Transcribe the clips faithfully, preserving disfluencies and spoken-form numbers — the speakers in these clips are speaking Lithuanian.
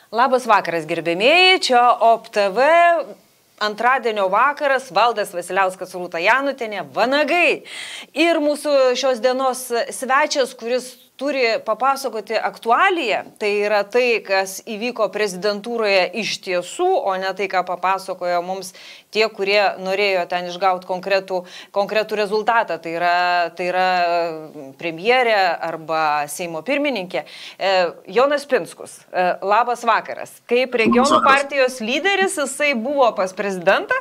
Labas vakaras, gerbėmėjai, čia O P T V, antradienio vakaras, Valdas Vasiliauskas, Rūta Janutienė, Vanagai. Ir mūsų šios dienos svečias, kuris turi papasakoti aktualiją, tai yra tai, kas įvyko prezidentūroje iš tiesų, o ne tai, ką papasakojo mums tie, kurie norėjo ten išgauti konkretų, konkretų rezultatą. Tai yra, tai yra premjerė arba Seimo pirmininkė. Jonas Pinskus, labas vakaras. Kaip regionų partijos lyderis, jisai buvo pas prezidentą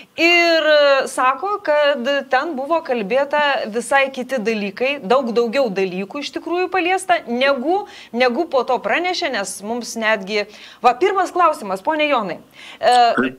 ir sako, kad ten buvo kalbėta visai kiti dalykai, daug daugiau dalykų iš tikrųjų paliesta, negu, negu po to pranešė, nes mums netgi... Va, pirmas klausimas, ponė Jonai. E,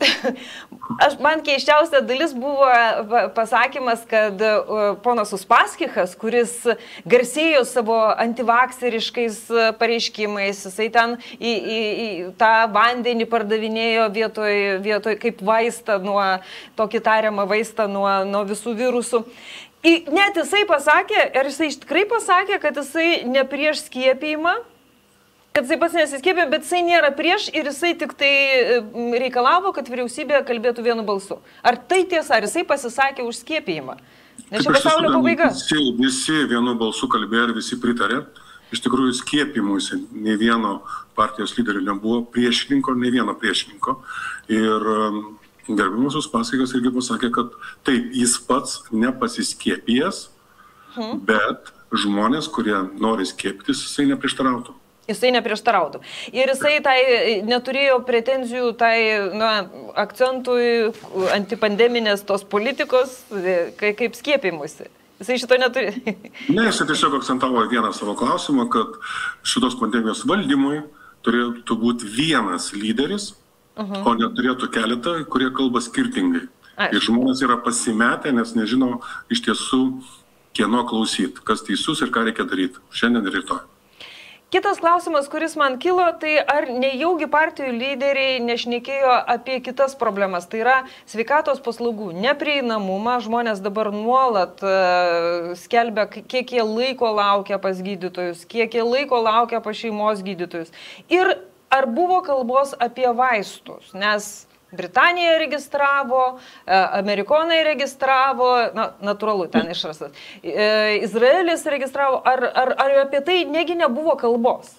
aš, man keiščiausia dalis buvo pasakymas, kad ponas Uspaskichas, kuris garsėjo savo antivakseriškais pareiškimais, jisai ten į, į, į tą vandenį pardavinėjo vietoj, vietoj kaip vaistą, nuo tokį tariamą vaistą nuo, nuo visų virusų. I, net jisai pasakė, ir jisai tikrai pasakė, kad jisai ne prieš skiepijimą, kad jisai pats nesiskiepė, bet jisai nėra prieš ir jisai tik tai reikalavo, kad vyriausybė kalbėtų vienu balsu. Ar tai tiesa, ar jisai pasisakė už skiepijimą? Nes čia pasaulio pabaiga. Visi, visi vienu balsu kalbėjo ir visi pritarė. Iš tikrųjų, skiepimuisi nei vieno partijos lyderio nebuvo priešininko, nei vieno priešininko. Ir gerbiamas Uspaskichas irgi pasakė, kad taip, jis pats nepasiskiepijęs, hmm. bet žmonės, kurie nori skiepytis, jisai neprieštarautų. Jisai neprieštarautų. Ir jisai tai neturėjo pretenzijų tai na, akcentui antipandeminės tos politikos, kaip skiepimusi. Jisai šito neturi. Ne, jisai tiesiog akcentavo vieną savo klausimą, kad šitos pandemijos valdymui turėtų būti vienas lyderis, Uh-huh. o neturėtų keletą, kurie kalba skirtingai. Ai. Ir žmonės yra pasimetę, nes nežino iš tiesų, kieno klausyti, kas teisus ir ką reikia daryti šiandien ir rytoj. Kitas klausimas, kuris man kilo, tai ar nejaugi partijų lyderiai nešnekėjo apie kitas problemas. Tai yra sveikatos paslaugų neprieinamumą. Žmonės dabar nuolat uh, skelbia, kiek jie laiko laukia pas gydytojus, kiek jie laiko laukia pas šeimos gydytojus. Ir ar buvo kalbos apie vaistus? Nes Britanija registravo, Amerikonai registravo, na, natūralu, ten išrastas. Izraelis registravo, ar, ar, ar apie tai negi nebuvo kalbos?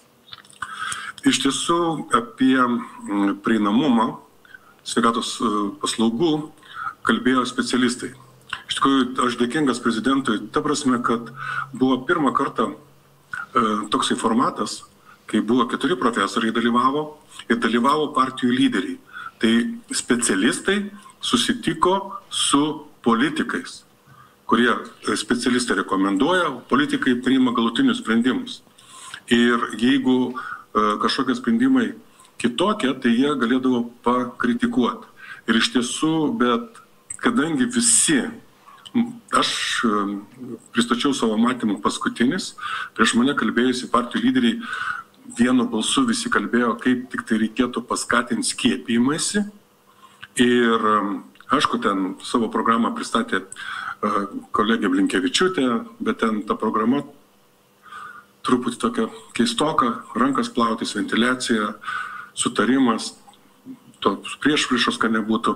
Iš tiesų, apie prieinamumą sveikatos paslaugų kalbėjo specialistai. Iš tikrųjų, aš dėkingas prezidentui, ta prasme, kad buvo pirmą kartą toksai formatas, kai buvo keturi profesoriai dalyvavo ir dalyvavo partijų lyderiai. Tai specialistai susitiko su politikais, kurie specialistai rekomenduoja, politikai priima galutinius sprendimus. Ir jeigu kažkokie sprendimai kitokie, tai jie galėdavo pakritikuoti. Ir iš tiesų, bet kadangi visi, aš pristačiau savo matymą paskutinis, prieš mane kalbėjusi partijų lyderiai, vienu balsu visi kalbėjo, kaip tik tai reikėtų paskatinti skiepijimąsi. Ir aišku, ten savo programą pristatė kolegė Blinkevičiūtė, bet ten ta programa truputį tokia keistoka, rankas plautis, ventiliacija, sutarimas, to priešpriešos, kad nebūtų.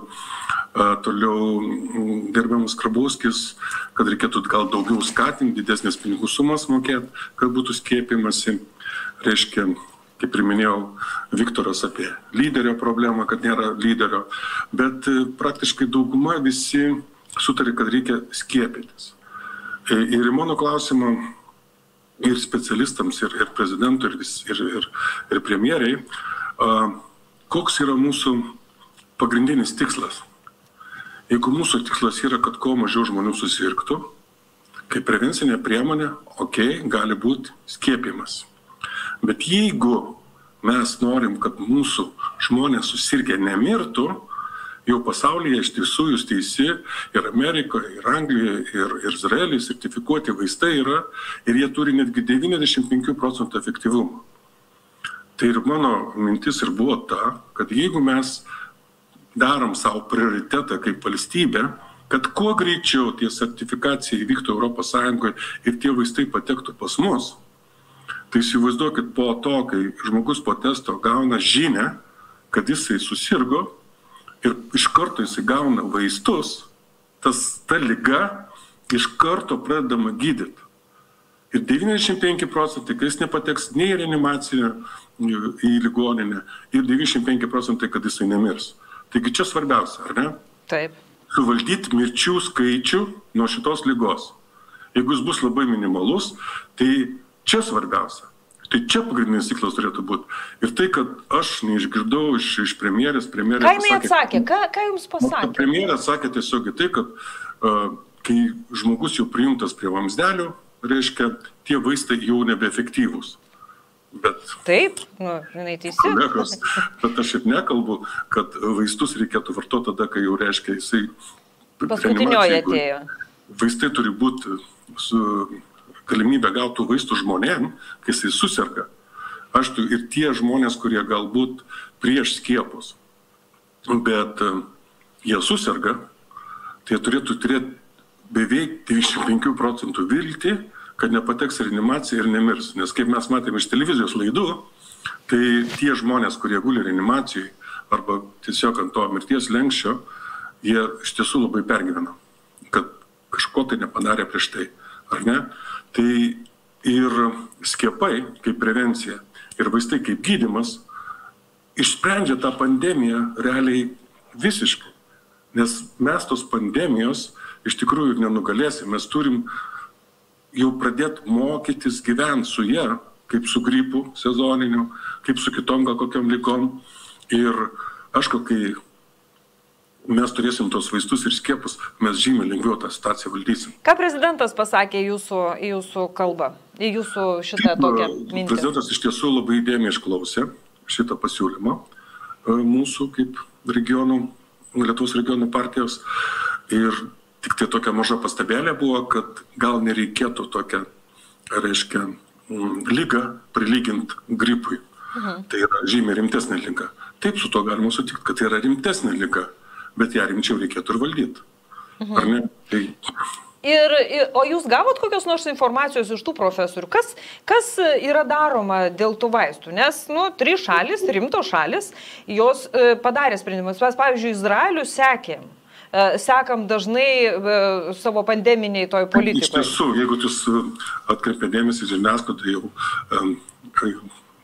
Toliau gerbiamas Karbauskis, kad reikėtų gal daugiau skatinti, didesnės pinigų sumas mokėti, kad būtų skiepimasi. Reiškia, kaip ir minėjau, Viktoras apie lyderio problemą, kad nėra lyderio, bet praktiškai dauguma visi sutarė, kad reikia skiepytis. Ir mano klausimą ir specialistams, ir, ir prezidentui, ir, vis, ir, ir, ir premjeriai, koks yra mūsų pagrindinis tikslas? Jeigu mūsų tikslas yra, kad kuo mažiau žmonių susirgtų, kaip prevencinė priemonė, okei, okay, gali būti skiepimas. Bet jeigu mes norim, kad mūsų žmonės susirgę nemirtų, jau pasaulyje iš tiesų jūs teisi, ir Amerikoje, ir Anglijoje, ir, ir Izraelyje sertifikuoti vaistai yra, ir jie turi netgi devyniasdešimt penkių procentų efektyvumą. Tai ir mano mintis ir buvo ta, kad jeigu mes darom savo prioritetą kaip valstybė, kad kuo greičiau tie sertifikacijai vyktų Europos Sąjungoje ir tie vaistai patektų pas mus, Tai įsivaizduokit po to, kai žmogus po testo gauna žinią, kad jisai susirgo ir iš karto jisai gauna vaistus, tas ta liga iš karto pradedama gydyti. Ir devyniasdešimt penki procentai, kai jis nepateks nei į reanimaciją, į ligoninę, ir devyniasdešimt penki procentai, kad jisai nemirs. Taigi čia svarbiausia, ar ne? Taip. Suvaldyti mirčių skaičių nuo šitos ligos. Jeigu jis bus labai minimalus, tai čia svarbiausia. Tai čia pagrindinis tikslas turėtų būti. Ir tai, kad aš neišgirdau iš, iš premjerės, premjerė ką jinai atsakė? Ką, ką jums pasakė? Premjerė atsakė tiesiog tai, kad uh, kai žmogus jau priimtas prie vamzdelių, reiškia, tie vaistai jau nebeefektyvūs. Bet, taip, nu, jinai teisi. Kolegos, bet aš ir nekalbu, kad vaistus reikėtų vartoti tada, kai jau reiškia jisai... Paskutinioje atėjo. Vaistai turi būti su galimybė gautų vaistų žmonėm, kai jisai susirga. Aš tu ir tie žmonės, kurie galbūt prieš skiepus, bet jie susirga, tai turėtų turėti beveik devyniasdešimt penki procentų viltį, kad nepateks reanimacija ir nemirs. Nes kaip mes matėme iš televizijos laidų, tai tie žmonės, kurie guli reanimacijai arba tiesiog ant to mirties lenkščio, jie iš tiesų labai pergyvena, kad kažko tai nepadarė prieš tai, ar ne? Tai ir skiepai kaip prevencija ir vaistai kaip gydymas išsprendžia tą pandemiją realiai visiškai. Nes mes tos pandemijos iš tikrųjų nenugalėsim. Mes turim jau pradėti mokytis gyventi su jie, kaip su gripu sezoniniu, kaip su kitom gal kokiam ligom. Ir aš, kai mes turėsim tos vaistus ir skiepus, mes žymiai lengviau tą situaciją valdysim. Ką prezidentas pasakė jūsų, į jūsų kalbą, į jūsų šitą tokią mintį? Prezidentas iš tiesų labai įdėmiai išklausė šitą pasiūlymą mūsų kaip regionų, Lietuvos regionų partijos. Ir tik tai tokia maža pastabėlė buvo, kad gal nereikėtų tokią, reiškia, ligą prilyginti gripui. Mhm. Tai yra žymiai rimtesnė liga. Taip, su to galima sutikti, kad tai yra rimtesnė liga, bet ją rimčiau reikėtų ir valdyti. Mhm. Ar ne? Tai... Ir, ir, o jūs gavot kokios nors informacijos iš tų profesorių? Kas, kas yra daroma dėl tų vaistų? Nes, nu, trys šalis, rimtos šalis, jos e, padarė sprendimus. Mes, pavyzdžiui, Izraelių sekėm. E, sekam dažnai e, savo pandeminiai toj politikoje. Iš tiesų, jeigu jūs atkreipė dėmesį žiniasklaidą, jau e,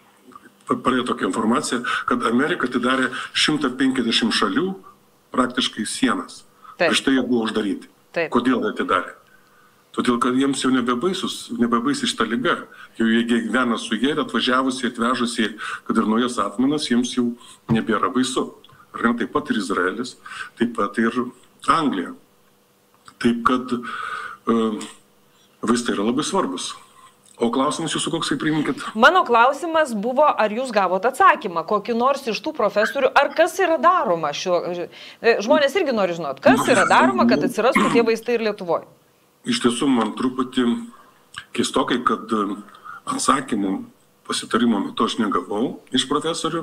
parėjo tokia informacija, kad Amerika atidarė šimtą penkiasdešimt šalių praktiškai sienas. Prieš tai jie buvo uždaryti. Taip. Kodėl jie atidarė? Todėl, kad jiems jau nebebaisus, nebebaisi šitą ligą. Jau jie gyvena su jie ir atvažiavusiai, atvežusiai, kad ir naujas atminas, jiems jau nebėra baisu. Ar ne? Taip pat ir Izraelis, taip pat ir Anglija. Taip, kad uh, vaistai yra labai svarbus. O klausimas jūsų koksai, priiminkit? Mano klausimas buvo, ar jūs gavot atsakymą, kokį nors iš tų profesorių, ar kas yra daroma šiuo... Žmonės irgi nori žinot, kas yra daroma, kad atsirastų tie vaistai ir Lietuvoje. Iš tiesų, man truputį keistokai, kad atsakymų pasitarimo metu aš negavau iš profesorių,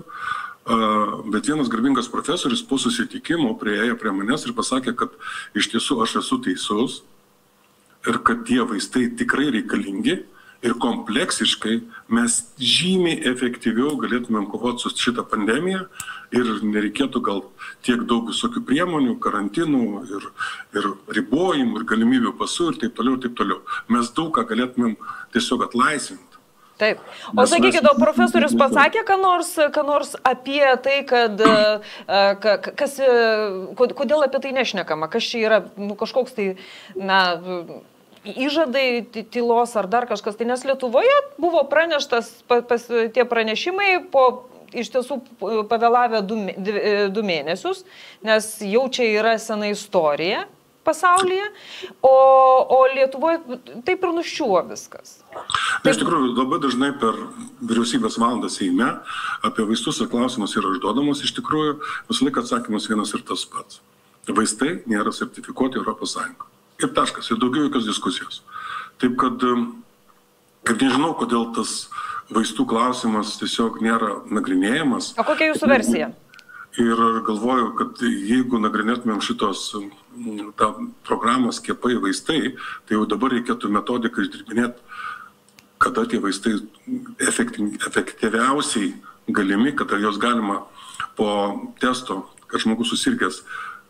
bet vienas garbingas profesorius po susitikimo prieėjo prie manęs ir pasakė, kad iš tiesų aš esu teisus ir kad tie vaistai tikrai reikalingi. Ir kompleksiškai mes žymiai efektyviau galėtumėm kovoti su šitą pandemiją ir nereikėtų gal tiek daug visokių priemonių, karantinų ir, ir ribojimų ir galimybių pasų ir taip toliau, taip toliau. Mes daug ką galėtumėm tiesiog atlaisvinti. Taip. O sakykit, o profesorius pasakė, ką nors, ką nors apie tai, kad, kas, kodėl apie tai nešnekama, kas čia yra, nu, kažkoks tai, na... įžadai, tylos ar dar kažkas. Tai nes Lietuvoje buvo praneštas pas, pas, tie pranešimai po iš tiesų pavėlavę du, du mėnesius, nes jau čia yra sena istorija pasaulyje, o, o Lietuvoje taip ir nuščiuvo viskas. Taip... Iš tikrųjų, labai dažnai per vyriausybės valandą Seime apie vaistus ir klausimus yra užduodamos, iš tikrųjų visą laiką atsakymas vienas ir tas pats. Vaistai nėra sertifikuoti Europos Sąjungoje. Ir taškas, ir daugiau jokios diskusijos. Taip kad, kad nežinau, kodėl tas vaistų klausimas tiesiog nėra nagrinėjamas. O kokia jūsų versija? Ir galvoju, kad jeigu nagrinėtumėm šitos tą programą skiepai vaistai, tai jau dabar reikėtų metodiką išdirbinėti kada tie vaistai efektyviausiai galimi, kada jos galima po testo, kad žmogus susirgęs,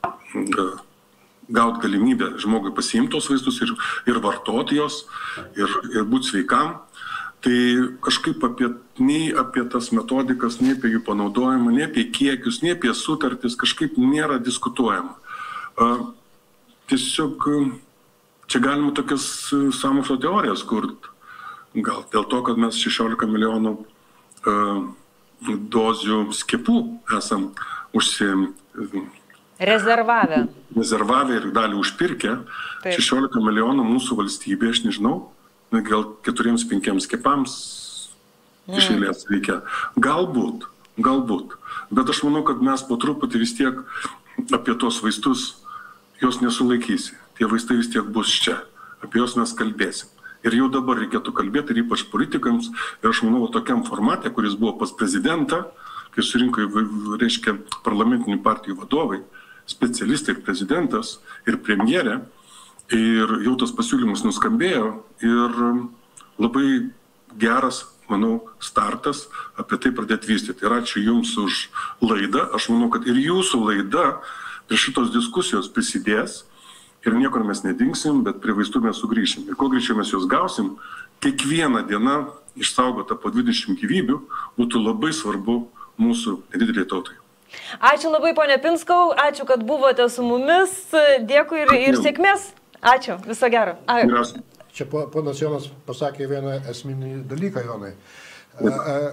gauti galimybę žmogui pasiimti tos vaistus ir, ir vartoti jos, ir, ir būti sveikam. Tai kažkaip apie, nei apie tas metodikas, nei apie jų panaudojimą, nei apie kiekius, nei apie sutartis kažkaip nėra diskutuojama. Tiesiog čia galima tokias sąmokslo teorijas kurti. Gal dėl to, kad mes šešiolika milijonų dozių skiepų esam užsi... Rezervavę. Rezervavę ir dalį užpirkę. Taip. šešiolika milijonų mūsų valstybė, aš nežinau, gal keturiems, penkiems skiepams mm. iš eilės reikia. Galbūt, galbūt. Bet aš manau, kad mes po truputį vis tiek apie tos vaistus jos nesulaikysi. Tie vaistai vis tiek bus čia. Apie jos mes kalbėsim. Ir jau dabar reikėtų kalbėti, ir ypač politikams. Ir aš manau, tokiam formate, kuris buvo pas prezidentą, kai surinko, reiškia, parlamentinių partijų vadovai, specialistai ir prezidentas, ir premjerė, ir jau tas pasiūlymas nuskambėjo, ir labai geras, manau, startas apie tai pradėti vystyti. Ir ačiū Jums už laidą. Aš manau, kad ir Jūsų laida prie šitos diskusijos prisidės. Ir niekur mes nedingsim, bet prie vaistų mes sugrįšim. Ir kuo greičiau mes juos gausim, kiekviena diena išsaugota po dvidešimt gyvybių būtų labai svarbu mūsų nedideliai tautai. Ačiū labai, ponia Pinskau, ačiū, kad buvote su mumis. Dėkui ir, ir sėkmės. Ačiū, viso gero. A... Čia ponas Jonas pasakė vieną esminį dalyką, Jonai. A,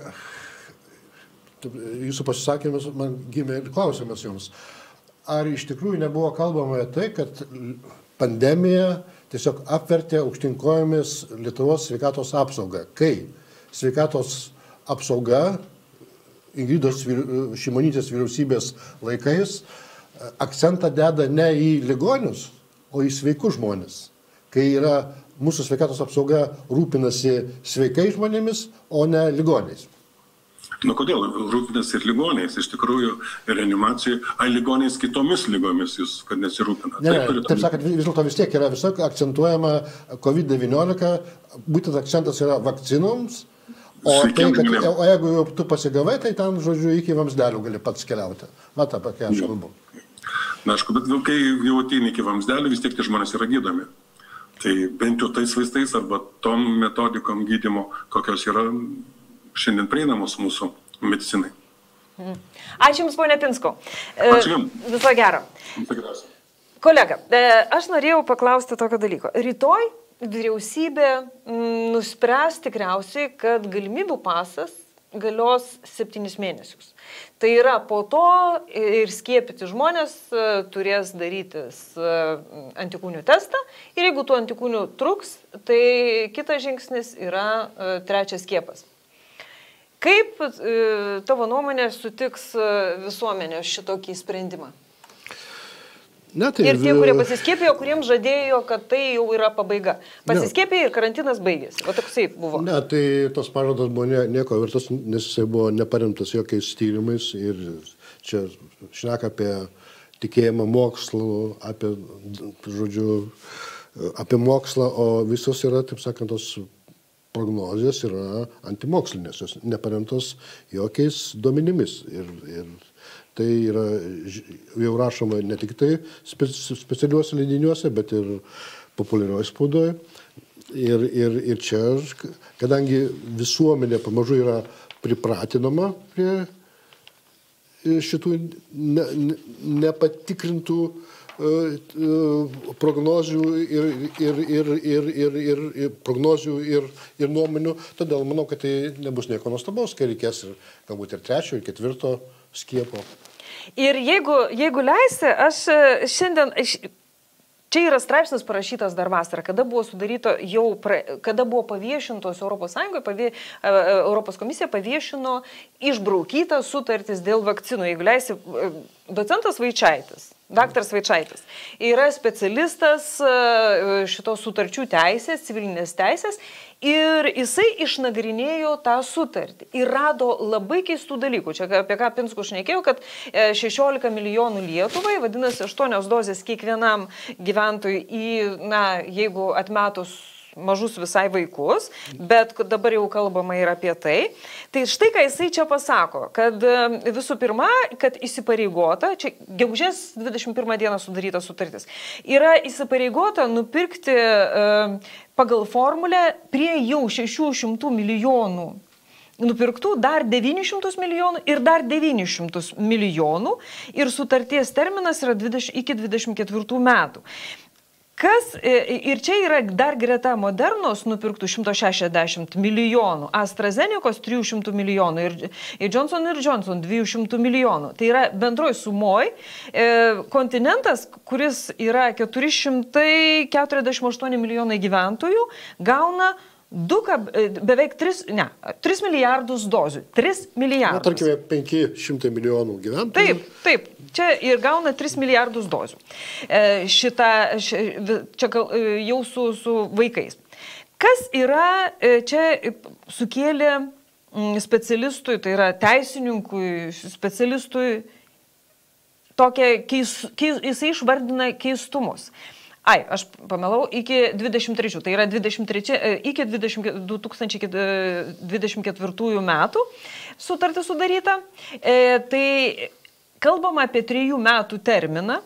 a, jūsų pasisakymas man gimė ir klausimas Jums. Ar iš tikrųjų nebuvo kalbama tai, kad pandemija tiesiog apvertė aukštinkojomis Lietuvos sveikatos apsaugą, kai sveikatos apsauga Ingridos Šimonytės vyriausybės laikais akcentą deda ne į ligonius, o į sveikus žmonės, kai yra mūsų sveikatos apsauga rūpinasi sveikais žmonėmis, o ne ligoniais. Nu, kodėl rūpinasi ir ligoniais? Iš tikrųjų, reanimacijai, ai ligoniais kitomis lygomis jūs, kad nesirūpina. Ne, taip, taip sakant, vis dėlto vis tiek yra visok akcentuojama COVID devyniolika, būtent akcentas yra vakcinoms, o, tai, kad, o jeigu jau tu pasigavai, tai ten, žodžiu, iki vamsdelių gali pats keliauti. Mat, apie ką aš kalbu. Na, aišku, bet kai jau ateini iki vamsdelių, vis tiek tie žmonės yra gydomi. Tai bent jau tais vaistais arba tom metodikom gydymo, kokios yra šiandien prieinamos mūsų medicinai. Ačiū Jums, ponia Pinskau. Ačiū Jums. Viso gero. Viso gero. Kolega, aš norėjau paklausti tokio dalyko. Rytoj vyriausybė nuspręs tikriausiai, kad galimybių pasas galios septynis mėnesius. Tai yra po to ir skiepyti žmonės turės darytis antikūnių testą ir jeigu tų antikūnių truks, tai kitas žingsnis yra trečias skiepas. Kaip e, tavo nuomonė sutiks visuomenė šitokį sprendimą? Ne, tai, ir tie, kurie pasiskiepijo, kuriems žadėjo, kad tai jau yra pabaiga. Pasiskiepijo ir karantinas baigėsi. O toksai buvo. Ne, tai tos pažadas buvo ne, nieko vertas, nes jisai buvo neparemtas jokiais tyrimais ir čia šneka apie tikėjimą mokslu, apie, žodžiu, apie mokslą, o visos yra, taip sakant, tos prognozijos yra antimokslinės, jos neparemtos jokiais duomenimis. Ir, ir tai yra jau rašoma ne tik tai specialiuose leidiniuose, bet ir populiarioje spaudoje. Ir, ir, ir čia, kadangi visuomenė pamažu yra pripratinama prie šitų ne, ne, nepatikrintų prognozių ir, ir, ir, ir, ir, ir, ir prognozių ir, ir nuomonių. Todėl manau, kad tai nebus nieko nuostabaus, kai reikės ir, galbūt ir trečio, ir ketvirto skiepo. Ir jeigu, jeigu leisi, aš šiandien... Čia yra straipsnis parašytas dar vasarą, kada buvo sudaryto jau, pra, kada buvo paviešintos Europos Sąjungoje, pavie, Europos komisija paviešino išbraukytą sutartis dėl vakcinų. Jeigu leisi, docentas Vaičaitis, daktaras Vaičaitis, yra specialistas šitos sutarčių teisės, civilinės teisės ir jisai išnagrinėjo tą sutartį ir rado labai keistų dalykų. Čia apie ką Pinsku šnekėjau, kad šešiolika milijonų Lietuvai, vadinasi, aštuonios dozės kiekvienam gyventojui į, na, jeigu atmetus mažus visai vaikus, bet dabar jau kalbama ir apie tai. Tai štai ką jisai čia pasako, kad visų pirma, kad įsipareigota, čia gegužės dvidešimt pirmą dieną sudaryta sutartis, yra įsipareigota nupirkti pagal formulę prie jau šešių šimtų milijonų nupirktų dar devynis šimtus milijonų ir dar devynis šimtus milijonų ir sutarties terminas yra dvidešimt, iki dvidešimt ketvirtų metų. Kas, ir čia yra dar greta Modernos nupirktų šimtas šešiasdešimt milijonų, AstraZenecos trijų šimtų milijonų ir, ir Johnson ir Johnson dviejų šimtų milijonų. Tai yra bendroj sumoj e, kontinentas, kuris yra keturi šimtai keturiasdešimt aštuoni milijonai gyventojų, gauna Du, beveik tris, ne, tris milijardus dozių. tris milijardus. Na, tarkime, penki šimtai milijonų gyventojų. Taip, taip. Čia ir gauna tris milijardus dozių. E, šita, ši, čia jau su, su vaikais. Kas yra, čia sukėlė specialistui, tai yra teisininkui, specialistui, tokia keis, keis, jisai išvardina keistumus. Ai, aš pamelau, iki dvidešimt trečių, tai yra dvidešimt trečių, iki du tūkstančiai dvidešimt ketvirtųjų metų sutartis sudaryta. E, tai kalbama apie trijų metų terminą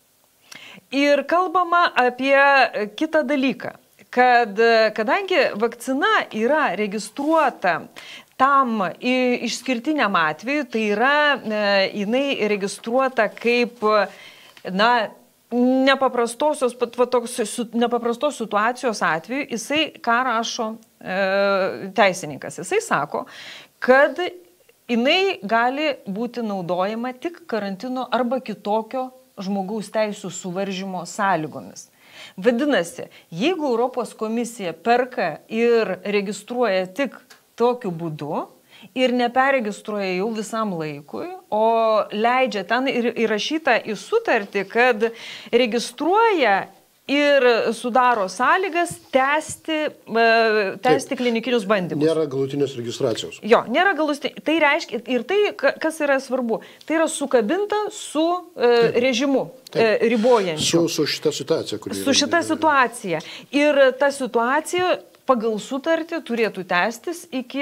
ir kalbama apie kitą dalyką, kad kadangi vakcina yra registruota tam išskirtiniam atveju, tai yra jinai registruota kaip, na, Nepaprastosios, va, toks, nepaprastos situacijos atveju, jisai ką rašo e, teisininkas, jisai sako, kad jinai gali būti naudojama tik karantino arba kitokio žmogaus teisų suvaržymo sąlygomis. Vadinasi, jeigu Europos komisija perka ir registruoja tik tokiu būdu, ir neperegistruoja jau visam laikui, o leidžia ten ir įrašyta į sutartį, kad registruoja ir sudaro sąlygas tęsti, tęsti klinikinius bandymus. Nėra galutinės registracijos. Jo, nėra galutinės. Tai reiškia, ir tai, kas yra svarbu, tai yra sukabinta su Taip. režimu Taip. ribojančiu. Su, su šita situacija, kuri Su šita situacija. Ir ta situacija pagal sutartį turėtų tęstis iki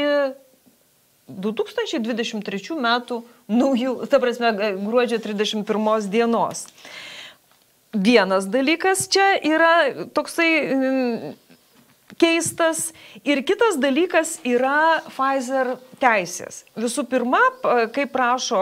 du tūkstančiai dvidešimt trečių metų naujų, ta prasme, gruodžio trisdešimt pirmos dienos. Vienas dalykas čia yra toksai keistas ir kitas dalykas yra Pfizer teisės. Visų pirma, kaip prašo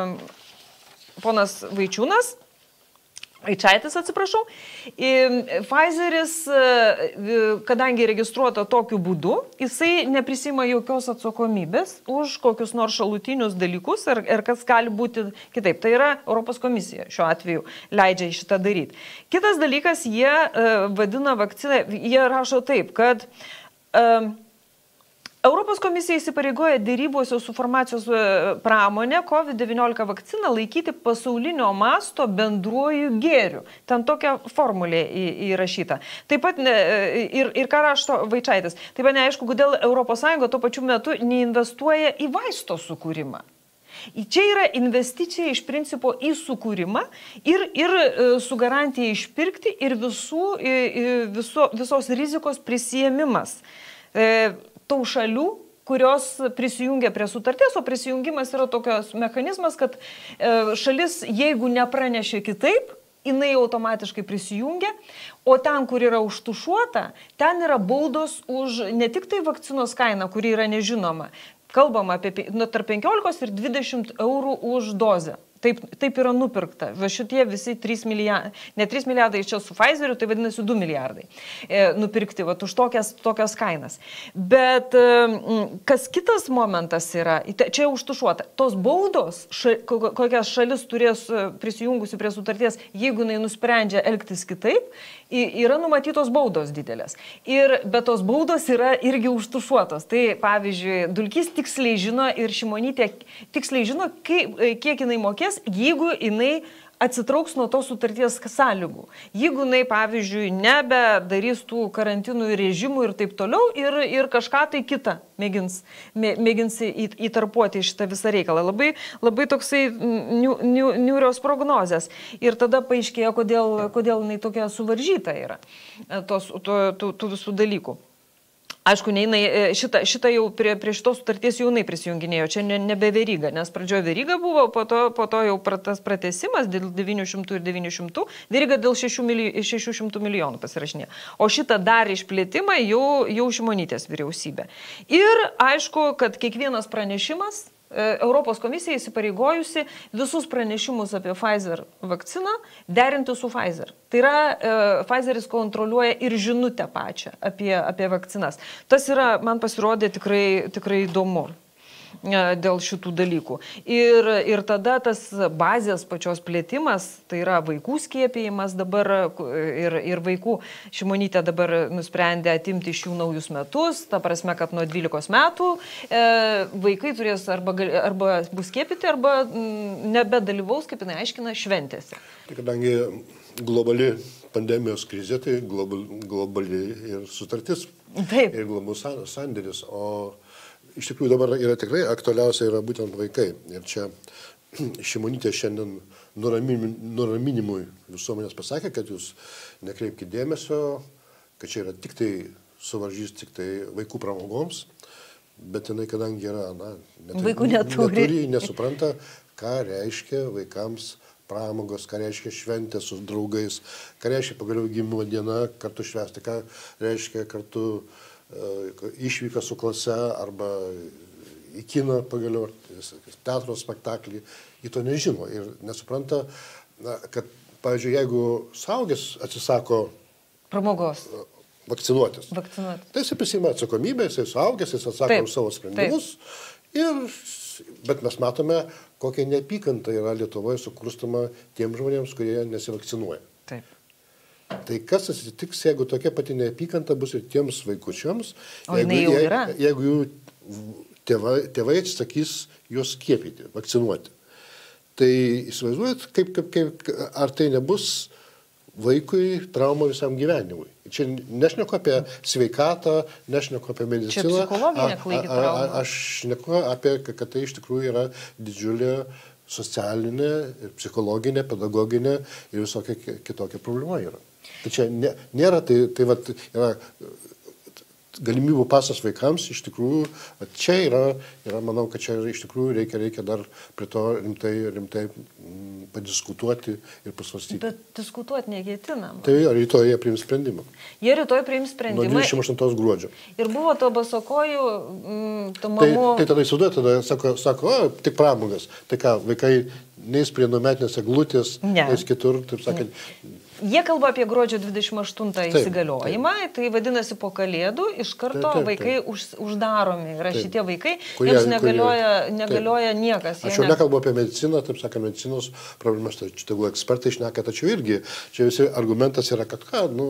ponas Vaičiūnas, Vaičaitis, atsiprašau, Pfizeris, kadangi registruota tokiu būdu, jisai neprisima jokios atsakomybės už kokius nors šalutinius dalykus ir, ir kas gali būti kitaip. Tai yra Europos komisija šiuo atveju leidžia šitą daryti. Kitas dalykas, jie vadina vakciną, jie rašo taip, kad um, Europos komisija įsipareigoja dėrybose su farmacijos pramonė COVID devyniolika vakciną laikyti pasaulinio masto bendruoju gėriu. Ten tokia formulė įrašyta. Taip pat, ir, ir ką rašo Vaičaitis, taip pat neaišku, kodėl Europos Sąjunga tuo pačiu metu neinvestuoja į vaisto sukūrimą. Čia yra investicija iš principo į sukūrimą ir, ir su garantija išpirkti ir visų, viso, visos rizikos prisijėmimas. Tų šalių, kurios prisijungia prie sutarties, o prisijungimas yra tokios mechanizmas, kad šalis, jeigu nepranešė kitaip, jinai automatiškai prisijungia, o ten, kur yra užtušuota, ten yra baudos už ne tik tai vakcinos kainą, kuri yra nežinoma, kalbama apie nu, tarp penkiolikos ir dvidešimt eurų už dozę. Taip, taip yra nupirkta. Va šitie visi trys milijardai, ne trys milijardai čia su Pfizeriu, tai vadinasi du milijardai e, nupirkti va, už tokias, tokias kainas. Bet e, kas kitas momentas yra, čia užtušuota, tos baudos, ša, kokias šalis turės prisijungusi prie sutarties, jeigu jinai nusprendžia elgtis kitaip, yra numatytos baudos didelės. Ir, bet tos baudos yra irgi užtušuotos. Tai pavyzdžiui, Dulkys tiksliai žino ir Šimonytė tiksliai žino, kaip, kiek jinai mokės, sutarties, jeigu jinai atsitrauks nuo tos sutarties sąlygų. Jeigu jinai, pavyzdžiui, nebedarys tų karantinų režimų ir taip toliau ir, ir kažką tai kitą mėgins, mė, mėgins įtarpuoti šitą visą reikalą. Labai, labai toksai niu, niu, niūrios prognozės. Ir tada paaiškėjo, kodėl, kodėl jinai tokia suvaržyta yra tos, to, tų, tų visų dalykų. Aišku, ne, šitą, šitą jau prie, prie šitos sutarties jau jinai prisijunginėjo, čia ne, nebe Veryga, nes pradžioje Veryga buvo, po to, po to jau tas pratesimas dėl devynių šimtų ir devynių šimtų, Veryga dėl šešių šimtų milijonų pasirašinė. O šitą dar išplėtimą jau, jau Šimonytės vyriausybė. Ir aišku, kad kiekvienas pranešimas, Europos komisija įsipareigojusi visus pranešimus apie Pfizer vakciną derinti su Pfizer. Tai yra, Pfizeris kontroliuoja ir žinutę pačią apie, apie vakcinas. Tas yra, man pasirodė tikrai, tikrai įdomu dėl šitų dalykų. Ir, ir tada tas bazės pačios plėtimas, tai yra vaikų skiepijimas dabar ir, ir vaikų Šimonytė dabar nusprendė atimti iš jų naujus metus, ta prasme, kad nuo dvylikos metų e, vaikai turės arba, arba bus skiepyti, arba nebedalyvaus, kaip jinai aiškina, šventėse. Tai kadangi globali pandemijos krizė, tai global, globali ir sutartis. Taip. Ir globalus sandėris. O iš tikrųjų dabar yra tikrai aktualiausia yra būtent vaikai. Ir čia Šimonytė šiandien nuramin, nuraminimui visuomenės pasakė, kad jūs nekreipkite dėmesio, kad čia yra tik tai suvaržys tik tai vaikų pramogoms, bet jinai, kadangi yra, na, neturi, vaikų neturi. neturi, nesupranta, ką reiškia vaikams pramogos, ką reiškia šventė su draugais, ką reiškia pagaliau gimimo diena, kartu švęsti, ką reiškia kartu išvyka su klase arba į kiną pagaliau, teatro spektaklį, į to nežino ir nesupranta, kad, pavyzdžiui, jeigu suaugęs atsisako pramogos vakcinuotis, vakcinuotis. Tai jis prisima atsakomybę, jis suaugęs, jis atsako už savo sprendimus, ir, bet mes matome, kokia neapykanta yra Lietuvoje sukurstama tiems žmonėms, kurie nesivakcinuoja. Taip. Tai kas atsitiks, jeigu tokia pati neapykanta bus ir tiems vaikučiams, o jeigu, jau yra. jeigu jų tėvai, tėvai atsisakys juos skiepyti, vakcinuoti. Tai įsivaizduojat, kaip, kaip, kaip, ar tai nebus vaikui trauma visam gyvenimui. Čia nešneku apie sveikatą, nešneku apie mediciną. Čia psichologinė klaiki trauma. Aš šneku apie, kad tai iš tikrųjų yra didžiulė socialinė, psichologinė, pedagoginė ir visokia kitokia problema yra. Tai čia nė, nėra, tai, tai vat, yra galimybių pasas vaikams, iš tikrųjų, čia yra, yra, manau, kad čia iš tikrųjų reikia, reikia dar prie to rimtai, rimtai m, padiskutuoti ir pasvarstyti. Bet diskutuoti neketinam. Tai rytoj jie priims sprendimą. Jie rytoj priims sprendimą. Nuo dvidešimt aštuntos gruodžio. Ir buvo to basokojų, m, to mamų... Tai, tai tada įsivaizduoja, tada sako, sako, o, tik pramogas. Tai ką, vaikai neis prie nuometinės eglutės, ne. Neis kitur, taip sakant. Jie kalba apie gruodžio dvidešimt aštuntą įsigaliojimą, tai vadinasi po kalėdų iš karto taip, taip, taip. vaikai už, uždaromi. Yra taip. Šitie vaikai, kurie, jiems negalioja, kurie, negalioja niekas. Aš jau ne... nekalbu apie mediciną, taip sakant, medicinos problemas, tai tegul ekspertai šneka, tačiau irgi čia visi argumentas yra, kad ką, nu,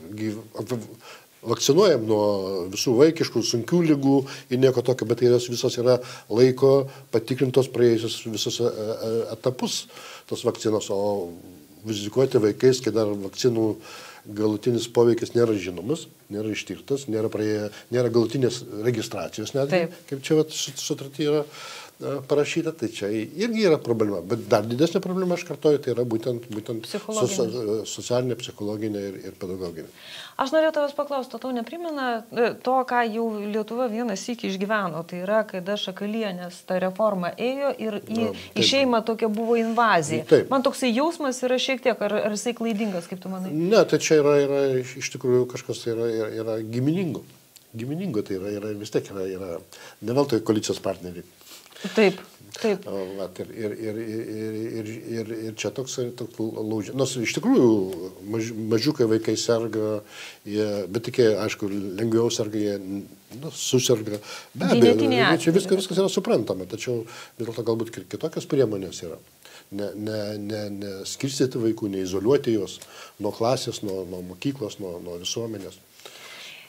vakcinuojam nuo visų vaikiškų, sunkių lygų ir nieko tokio, bet tai visos yra laiko patikrintos praėjusius visus etapus tos vakcinos, o rizikuoti vaikais, kai dar vakcinų galutinis poveikis nėra žinomas, nėra ištirtas, nėra, praėję, nėra galutinės registracijos netgi, kaip čia sutarty yra parašyta, tai čia irgi yra problema. Bet dar didesnė problema, aš kartoju, tai yra būtent, būtent so, socialinė, psichologinė ir, ir pedagoginė. Aš norėjau tavęs paklausti, tau neprimena to, ką jau Lietuva vienas sykį išgyveno, tai yra, kada Šakalienės ta reforma ėjo ir į, no, į šeimą tokia buvo invazija. Taip. Man toksai jausmas yra šiek tiek, ar, ar jisai klaidingas, kaip tu manai? Ne, tai čia yra, yra iš tikrųjų kažkas tai yra, yra, yra giminingo. Giminingo tai yra, yra vis tiek yra, yra ne veltui koalicijos partneriai. Taip, taip. Vat, ir, ir, ir, ir, ir, ir, ir čia toks, toks laužė. Nors iš tikrųjų maž, mažiukai vaikai serga, jie, bet tik, aišku, lengviau serga, jie nu, susirga. Be abejo, čia viskas, viskas yra suprantama, tačiau vis dėlto galbūt kitokios priemonės yra. Ne, ne, ne, ne skirstyti vaikų, neizoliuoti juos nuo klasės, nuo, nuo mokyklos, nuo, nuo visuomenės.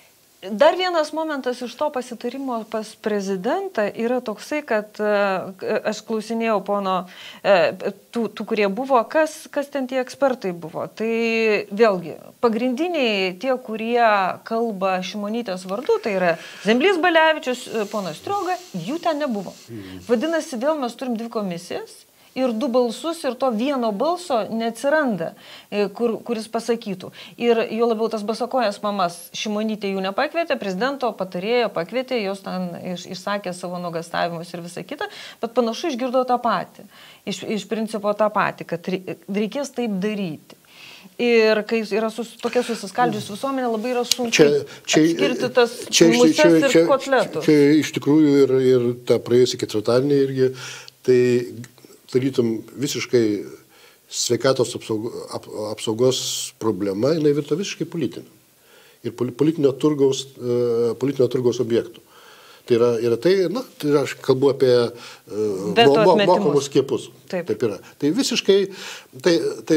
Dar vienas momentas iš to pasitarimo pas prezidentą yra toksai, kad aš klausinėjau pono tų, tų kurie buvo, kas, kas ten tie ekspertai buvo. Tai vėlgi, pagrindiniai tie, kurie kalba Šimonytės vardu, tai yra Zemblys, Balevičius, ponas Strioga, jų ten nebuvo. Vadinasi, vėl mes turim dvi komisijas. Ir du balsus, ir to vieno balso neatsiranda, kur, kuris pasakytų. Ir jo labiau tas basakojas mamas Šimonytė jų nepakvietė, prezidento patarėjo pakvietė, jos ten iš, išsakė savo nuogastavimus ir visą kitą, bet panašu išgirdo tą patį. Iš, iš principo tą patį, kad reikės taip daryti. Ir kai yra sus, tokia susiskaldžius visuomenė, labai yra sunku čia, čia, atskirti tas muses čia, čia, ir kotletus. Čia, čia iš tikrųjų ir, ir tą praėjusį ketvirtadienį irgi, tai tarytum visiškai sveikatos apsaugos, ap, apsaugos problema, jinai virto visiškai politinė. Ir politinio turgaus, politinio turgaus objektų. Tai yra, yra tai, na, tai yra, aš kalbu apie mo, mo, mokamus skiepus. Taip. Taip yra. Tai visiškai, tai, tai,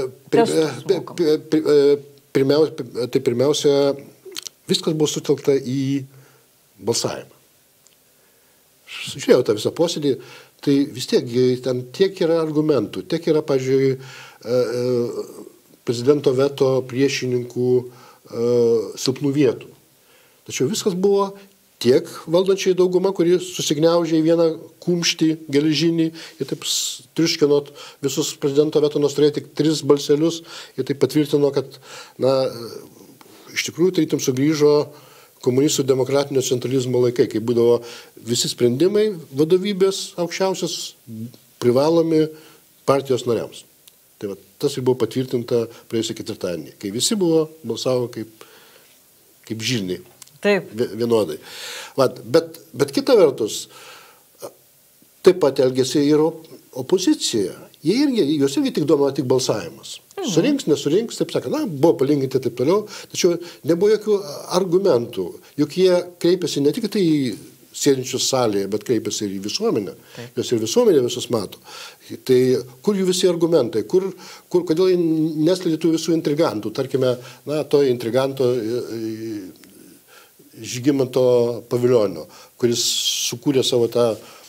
pirmiausia, tai pirmiausia, viskas buvo sutelkta į balsavimą. Žiūrėjau tą visą posėdį, tai vis tiek ten tiek yra argumentų, tiek yra, pažiūrėjau, prezidento veto priešininkų silpnų vietų. Tačiau viskas buvo tiek valdančiai dauguma, kuri susigniaužė į vieną kumštį geležinį ir taip triuškinot visus prezidento veto, nors turėjo tik tris balselius ir taip patvirtino, kad, na, iš tikrųjų tarytum sugrįžo komunistų demokratinio centralizmo laikai, kai būdavo visi sprendimai vadovybės aukščiausios privalomi partijos nariams. Tai va, tas ir buvo patvirtinta praėjusį ketvirtadienį, kai visi buvo balsavo kaip, kaip žirniai. Taip. Vienodai. Va, bet, bet kita vertus, taip pat elgėsi ir opozicija. Jie irgi, juos irgi tik domina tik balsavimas. Mhm. Surinks, nesurinks, taip sakė, na, buvo palyginti taip toliau, tačiau nebuvo jokių argumentų. Juk jie kreipėsi ne tik tai į sėdinčius salėje, bet kreipėsi ir į visuomenę. Taip. Jos ir visuomenė visus mato. Tai kur jų visi argumentai, kur, kur, kodėl jie neslėdė tų visų intrigantų. Tarkime, na, to intriganto Žygimanto Pavilionio, kuris sukūrė savo tą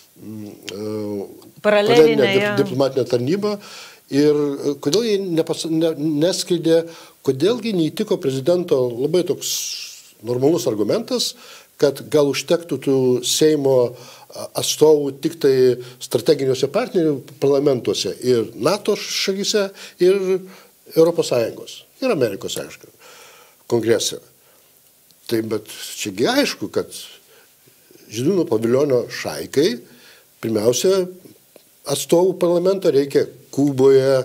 paralelinę diplomatinę tarnybą. Ir kodėl jie nepas, ne, neskaidė, kodėlgi neįtiko prezidento labai toks normalus argumentas, kad gal užtektų tų Seimo atstovų tik tai strateginiuose partnerių parlamentuose ir NATO šalyse ir Europos Sąjungos ir Amerikos, aišku, kongrese. Tai bet čiagi aišku, kad Žydrūno Pavilionio šaikai pirmiausia atstovų parlamento reikia Kuboje,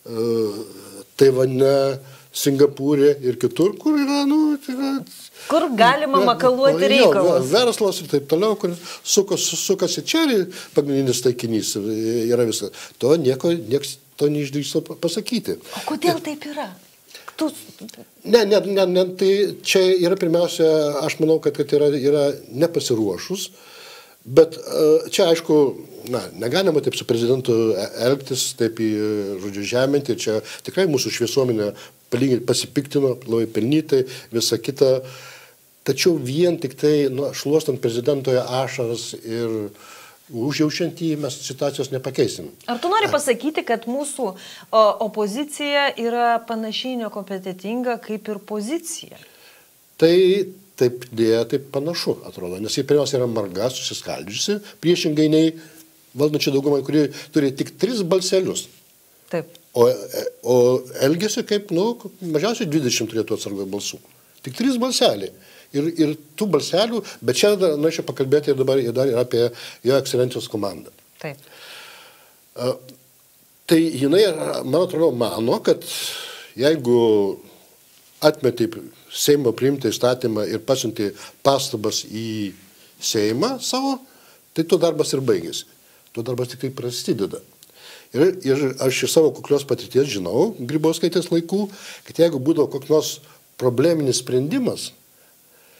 Taivane, Singapūrė ir kitur, kur yra, nu, tai yra... Kur galima makaluoti reikalus. Verslas ir taip toliau, kur sukasi, sukasi čia ir pagrindinis taikinys yra viskas. To nieko, nieks to neišdrįso pasakyti. O kodėl taip yra? Tu... Ne, ne, ne, ne, tai čia yra pirmiausia, aš manau, kad, kad yra, yra nepasiruošus. Bet čia, aišku, na, negalima taip su prezidentu elgtis, taip į žodžiu žeminti. Ir čia tikrai mūsų šviesuomenė pasipiktino, labai pelnytai, visa kita. Tačiau vien tik tai, nu, šluostant prezidentoje ašaras ir užjaučiant jį, mes situacijos nepakeisim. Ar tu nori pasakyti, kad mūsų o, opozicija yra panašiai nekompetitinga kaip ir pozicija? Tai... Taip, dėja, taip panašu, atrodo, nes jie pirmiausia yra marga, susiskaldžiusi, priešingai nei valdančią daugumą, kuri turi tik tris balselius. Taip. O, o elgėsi kaip, nu, mažiausiai dvidešimt turėtų atsargoje balsų. Tik trys balseliai. Ir, ir tų balselių, bet čia norėčiau pakalbėti ir dabar ir dar ir apie jo ekscelencijos komandą. Taip. A, tai jinai, man atrodo, mano, kad jeigu atmetė Seimo priimtą įstatymą ir pasiuntė pastabas į Seimą savo, tai to darbas ir baigėsi. To darbas tik tai prasideda. Ir, ir aš iš savo kuklios patirties žinau, Grybauskaitės laikų, kad jeigu būdavo koks nors probleminis sprendimas,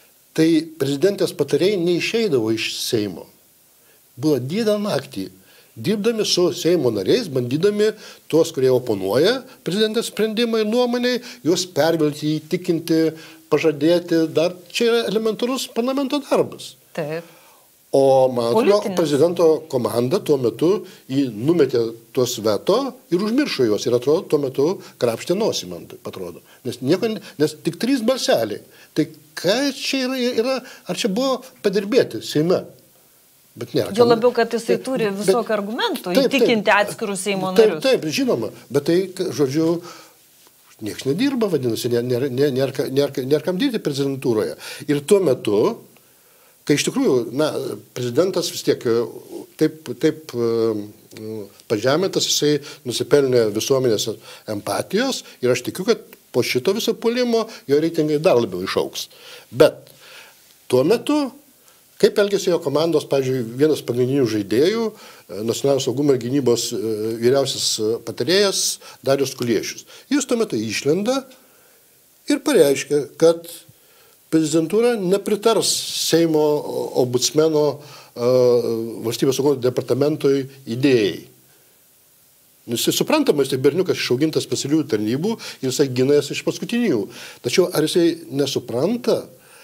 tai prezidentės patarėjai neišeidavo iš Seimo. Buvo dieną naktį dirbdami su Seimo nariais, bandydami tuos, kurie oponuoja prezidentės sprendimai ir nuomoniai, juos pervilti, įtikinti, pažadėti. Dar čia yra elementarus parlamento darbas. Taip. O, man atrodo, prezidento komanda tuo metu jį numetė tuos veto ir užmiršo juos. Ir atrodo, tuo metu krapštė nosį, man taip atrodo. Nes, nieko, nes tik trys balseliai. Tai ką čia yra, yra, ar čia buvo padirbėti Seime? Bet nėra. Jo labiau, kad jisai taip, turi visokių argumentų taip, įtikinti taip, atskirus Seimo narius. Taip, taip, žinoma. Bet tai, žodžiu, niekas nedirba, vadinasi, nėra, nėra, nėra, nėra, nėra kam dirbti prezidentūroje. Ir tuo metu, kai iš tikrųjų, na, prezidentas vis tiek taip, taip pažemintas, jisai nusipelnė visuomenės empatijos ir aš tikiu, kad po šito viso puolimo jo reitingai dar labiau išauks. Bet tuo metu, kaip elgėsi jo komandos, pavyzdžiui, vienas pagrindinių žaidėjų, nacionalinio saugumo ir gynybos vyriausias patarėjas Darius Kuliešius. Jis tuo metu išlenda ir pareiškia, kad prezidentūra nepritars Seimo ombudsmeno uh, valstybės saugumo departamentui idėjai. Jisai suprantama, jisai berniukas išaugintas specialiųjų tarnybų ir jisai gina jas iš paskutinių. Tačiau ar jisai nesupranta,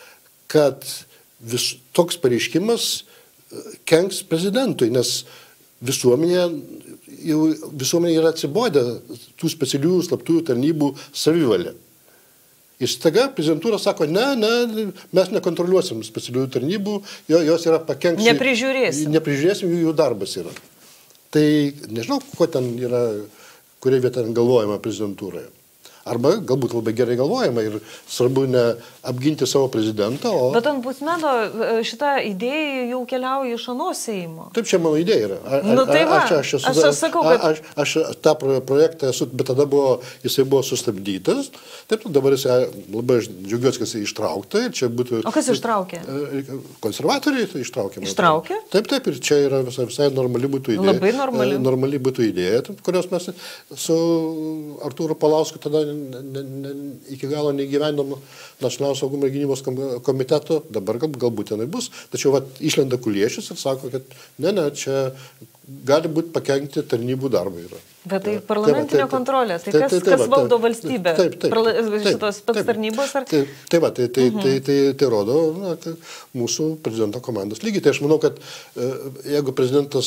kad vis, toks pareiškimas kenks prezidentui, nes visuomenė, jau, visuomenė yra atsibodę tų specialiųjų slaptųjų tarnybų savivalė. Ir staiga prezidentūra sako, ne, ne, mes nekontroliuosim specialiųjų tarnybų, jos yra pakenks. Neprižiūrėsim. Neprižiūrėsim, jų darbas yra. Tai nežinau, ko ten yra, kurie vieta galvojama prezidentūroje. Arba galbūt labai gerai galvojama ir svarbu ne apginti savo prezidentą, o... Bet ombudsmeno šitą idėją jau keliauja iš ano Seimo. Taip, čia mano idėja yra. A, nu tai va, aš, aš, aš, aš sakau, kad... Aš, aš, aš tą projektą esu, bet tada buvo, jisai buvo sustabdytas. Taip, dabar jisai labai džiaugiuosi, kad jisai ištraukta. Ir čia būtų... O kas ištraukė? Konservatoriai tai ištraukė. Ištraukė? Taip, taip, ir čia yra visai, visai normali būtų idėja. Labai normali. Normali būtų idėja, kurios mes su Artūru Palausku tada Ne, ne, iki galo neįgyvendom nacionalinio saugumo ir gynybos komiteto, dabar gal, galbūt tenai bus, tačiau vat, išlenda Kuliešius ir sako, kad ne, ne, čia gali būti pakenkti tarnybų darbą yra. Bet tai parlamentinė kontrolė, tai kas, kas valdo valstybę? Taip, taip. Šitos pats tarnybos? Ar... Taip, taip, tai, tai, tai, tai, tai rodo na, tai mūsų prezidento komandos lygiai. Tai aš manau, kad jeigu prezidentas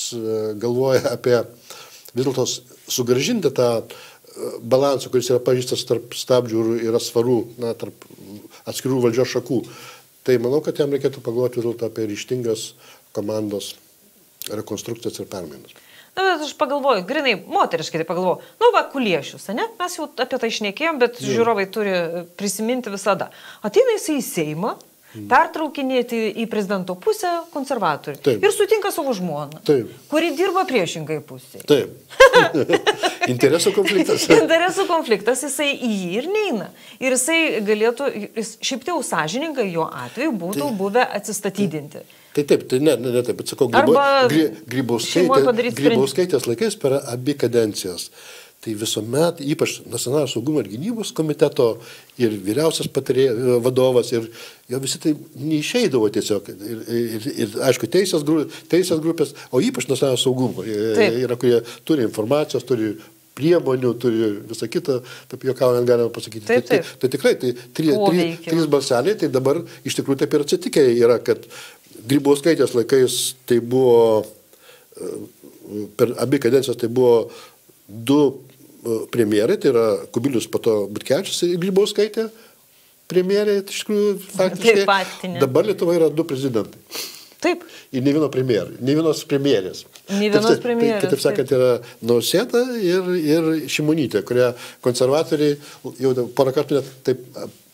galvoja apie vis dėlto sugrąžinti tą balansą, kuris yra pažįstas tarp stabdžių ir atsvarų, na, tarp atskirų valdžios šakų, tai manau, kad jam reikėtų pagalvoti vis dėlto apie ryžtingas komandos rekonstrukcijas ir permainas. Na, bet aš pagalvoju, grinai, moteriškai tai pagalvoju, nu va, Kuliešius, ne? Mes jau apie tai šnekėjom, bet Jau. žiūrovai turi prisiminti visada. Ateina jisai į Seimą, pertraukinėti į prezidento pusę konservatorių. Taip. Ir sutinka savo žmoną, Taip. kuri dirba priešingai pusėje. Taip. Interesų konfliktas. Interesų konfliktas, jisai į jį ir neina. Ir jisai galėtų, jis, šiaip tai jau sąžiningai jo atveju būtų tai, buvę atsistatydinti. Tai taip, tai ne, ne, ne taip, bet sakau, Grybauskaitės Grybauskaitės laikais per abi kadencijas. Tai visuomet, ypač nacionalinio saugumo ir gynybos komiteto ir vyriausias patarėjas vadovas, ir jo visi tai neišeidavo tiesiog. Ir, ir, ir aišku, teisės, gru, teisės grupės, o ypač nacionalinio saugumo. Taip. Yra, kurie turi informacijos, turi priemonių, turi visą kitą, taip juokaujant galima pasakyti. Taip, taip. Tai, tai tikrai, tai tri, tri, trys balseliai, tai dabar iš tikrųjų taip ir atsitikę yra, kad Grybauskaitės laikais tai buvo, per abi kadencijas tai buvo du premjerai, tai yra Kubilius, po to Butkevičius ir Grybauskaitė premjerai, tai iš tikrųjų faktiškai. Dabar Lietuvoje yra du prezidentai. Taip. Ir ne vieno premjerai, ne vienos premjerės. Ne vienos premjerės. Kitaip sakant, yra Nausėda ir, ir Šimonytė, kurie konservatoriai jau porą kartų net taip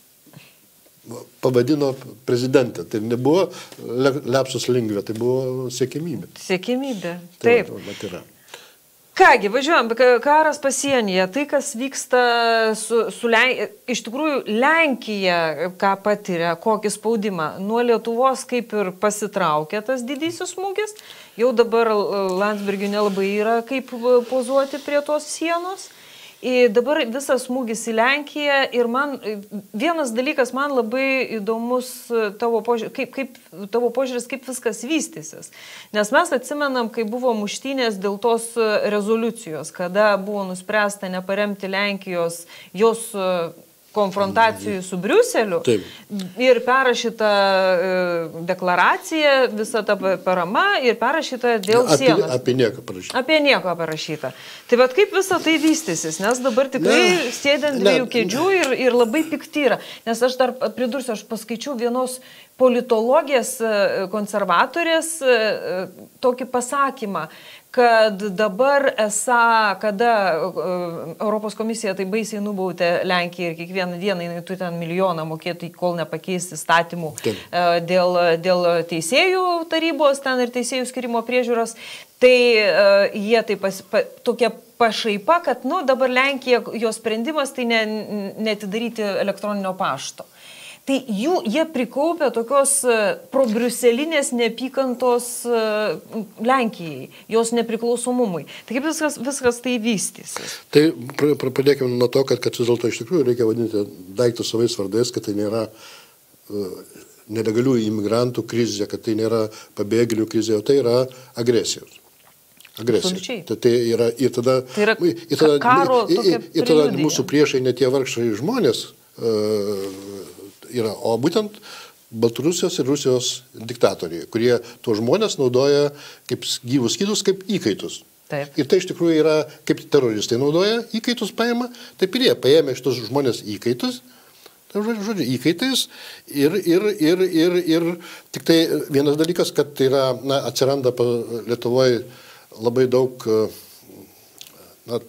pavadino prezidentę. Tai nebuvo lepsus lingvė, tai buvo siekimybė. Siekimybė, taip. Tai yra. Kągi, važiuojam, karas pasienyje, tai kas vyksta su, su Lenkija, iš tikrųjų Lenkija, ką patiria, kokį spaudimą, nuo Lietuvos kaip ir pasitraukė tas didysis smūgis, jau dabar Landsbergiui nelabai yra kaip pozuoti prie tos sienos Ir dabar visas smūgis į Lenkiją ir man vienas dalykas man labai įdomus tavo požiūris, kaip, kaip, tavo požiūris, kaip viskas vystysis. Nes mes atsimenam, kai buvo muštynės dėl tos rezoliucijos, kada buvo nuspręsta neparemti Lenkijos jos konfrontacijų su Briuseliu. Taip. Ir perrašyta deklaracija, visa ta parama ir perrašyta dėl apie, sienos. Apie nieką parašyta. Apie nieką parašyta. Tai bet kaip visa tai vystysis, nes dabar tikrai ne, sėdant dviejų kėdžių ir, ir labai pikti yra. Nes aš dar pridursiu, aš paskaičiau vienos politologės konservatorės tokį pasakymą, kad dabar esą, kada Europos komisija tai baisiai nubautė Lenkiją ir kiekvieną dieną jinai tu ten milijoną mokėtų, kol nepakeis įstatymų dėl, dėl teisėjų tarybos ten ir teisėjų skirimo priežiūros, tai uh, jie tai pas, pa, tokia pašaipa, kad nu, dabar Lenkija, jos sprendimas tai ne, netidaryti elektroninio pašto. Tai jų, jie prikaupė tokios probriuselinės neapykantos Lenkijai, jos nepriklausomumui. Tai kaip viskas, viskas tai vystysis? Tai pradėkime nuo to, kad, kad vis dėlto iš tikrųjų reikia vadinti daiktus savais vardais, kad tai nėra uh, nelegalių imigrantų krizė, kad tai nėra pabėgėlių krizė, o tai yra agresijos. Agresija. Tai, tai yra ir tada, tai yra ir tada, karo ir, ir, ir tada mūsų priešai, ne tie vargšai žmonės, uh, yra, o būtent Baltarusijos ir Rusijos diktatoriai, kurie tuos žmonės naudoja kaip gyvus skydus, kaip įkaitus. Taip. Ir tai iš tikrųjų yra, kaip teroristai naudoja įkaitus paima, taip ir jie paėmė šitos žmonės įkaitus, tai žodžiu, įkaitais ir, ir, ir, ir, ir tik tai vienas dalykas, kad tai yra, na, atsiranda Lietuvoje labai daug na,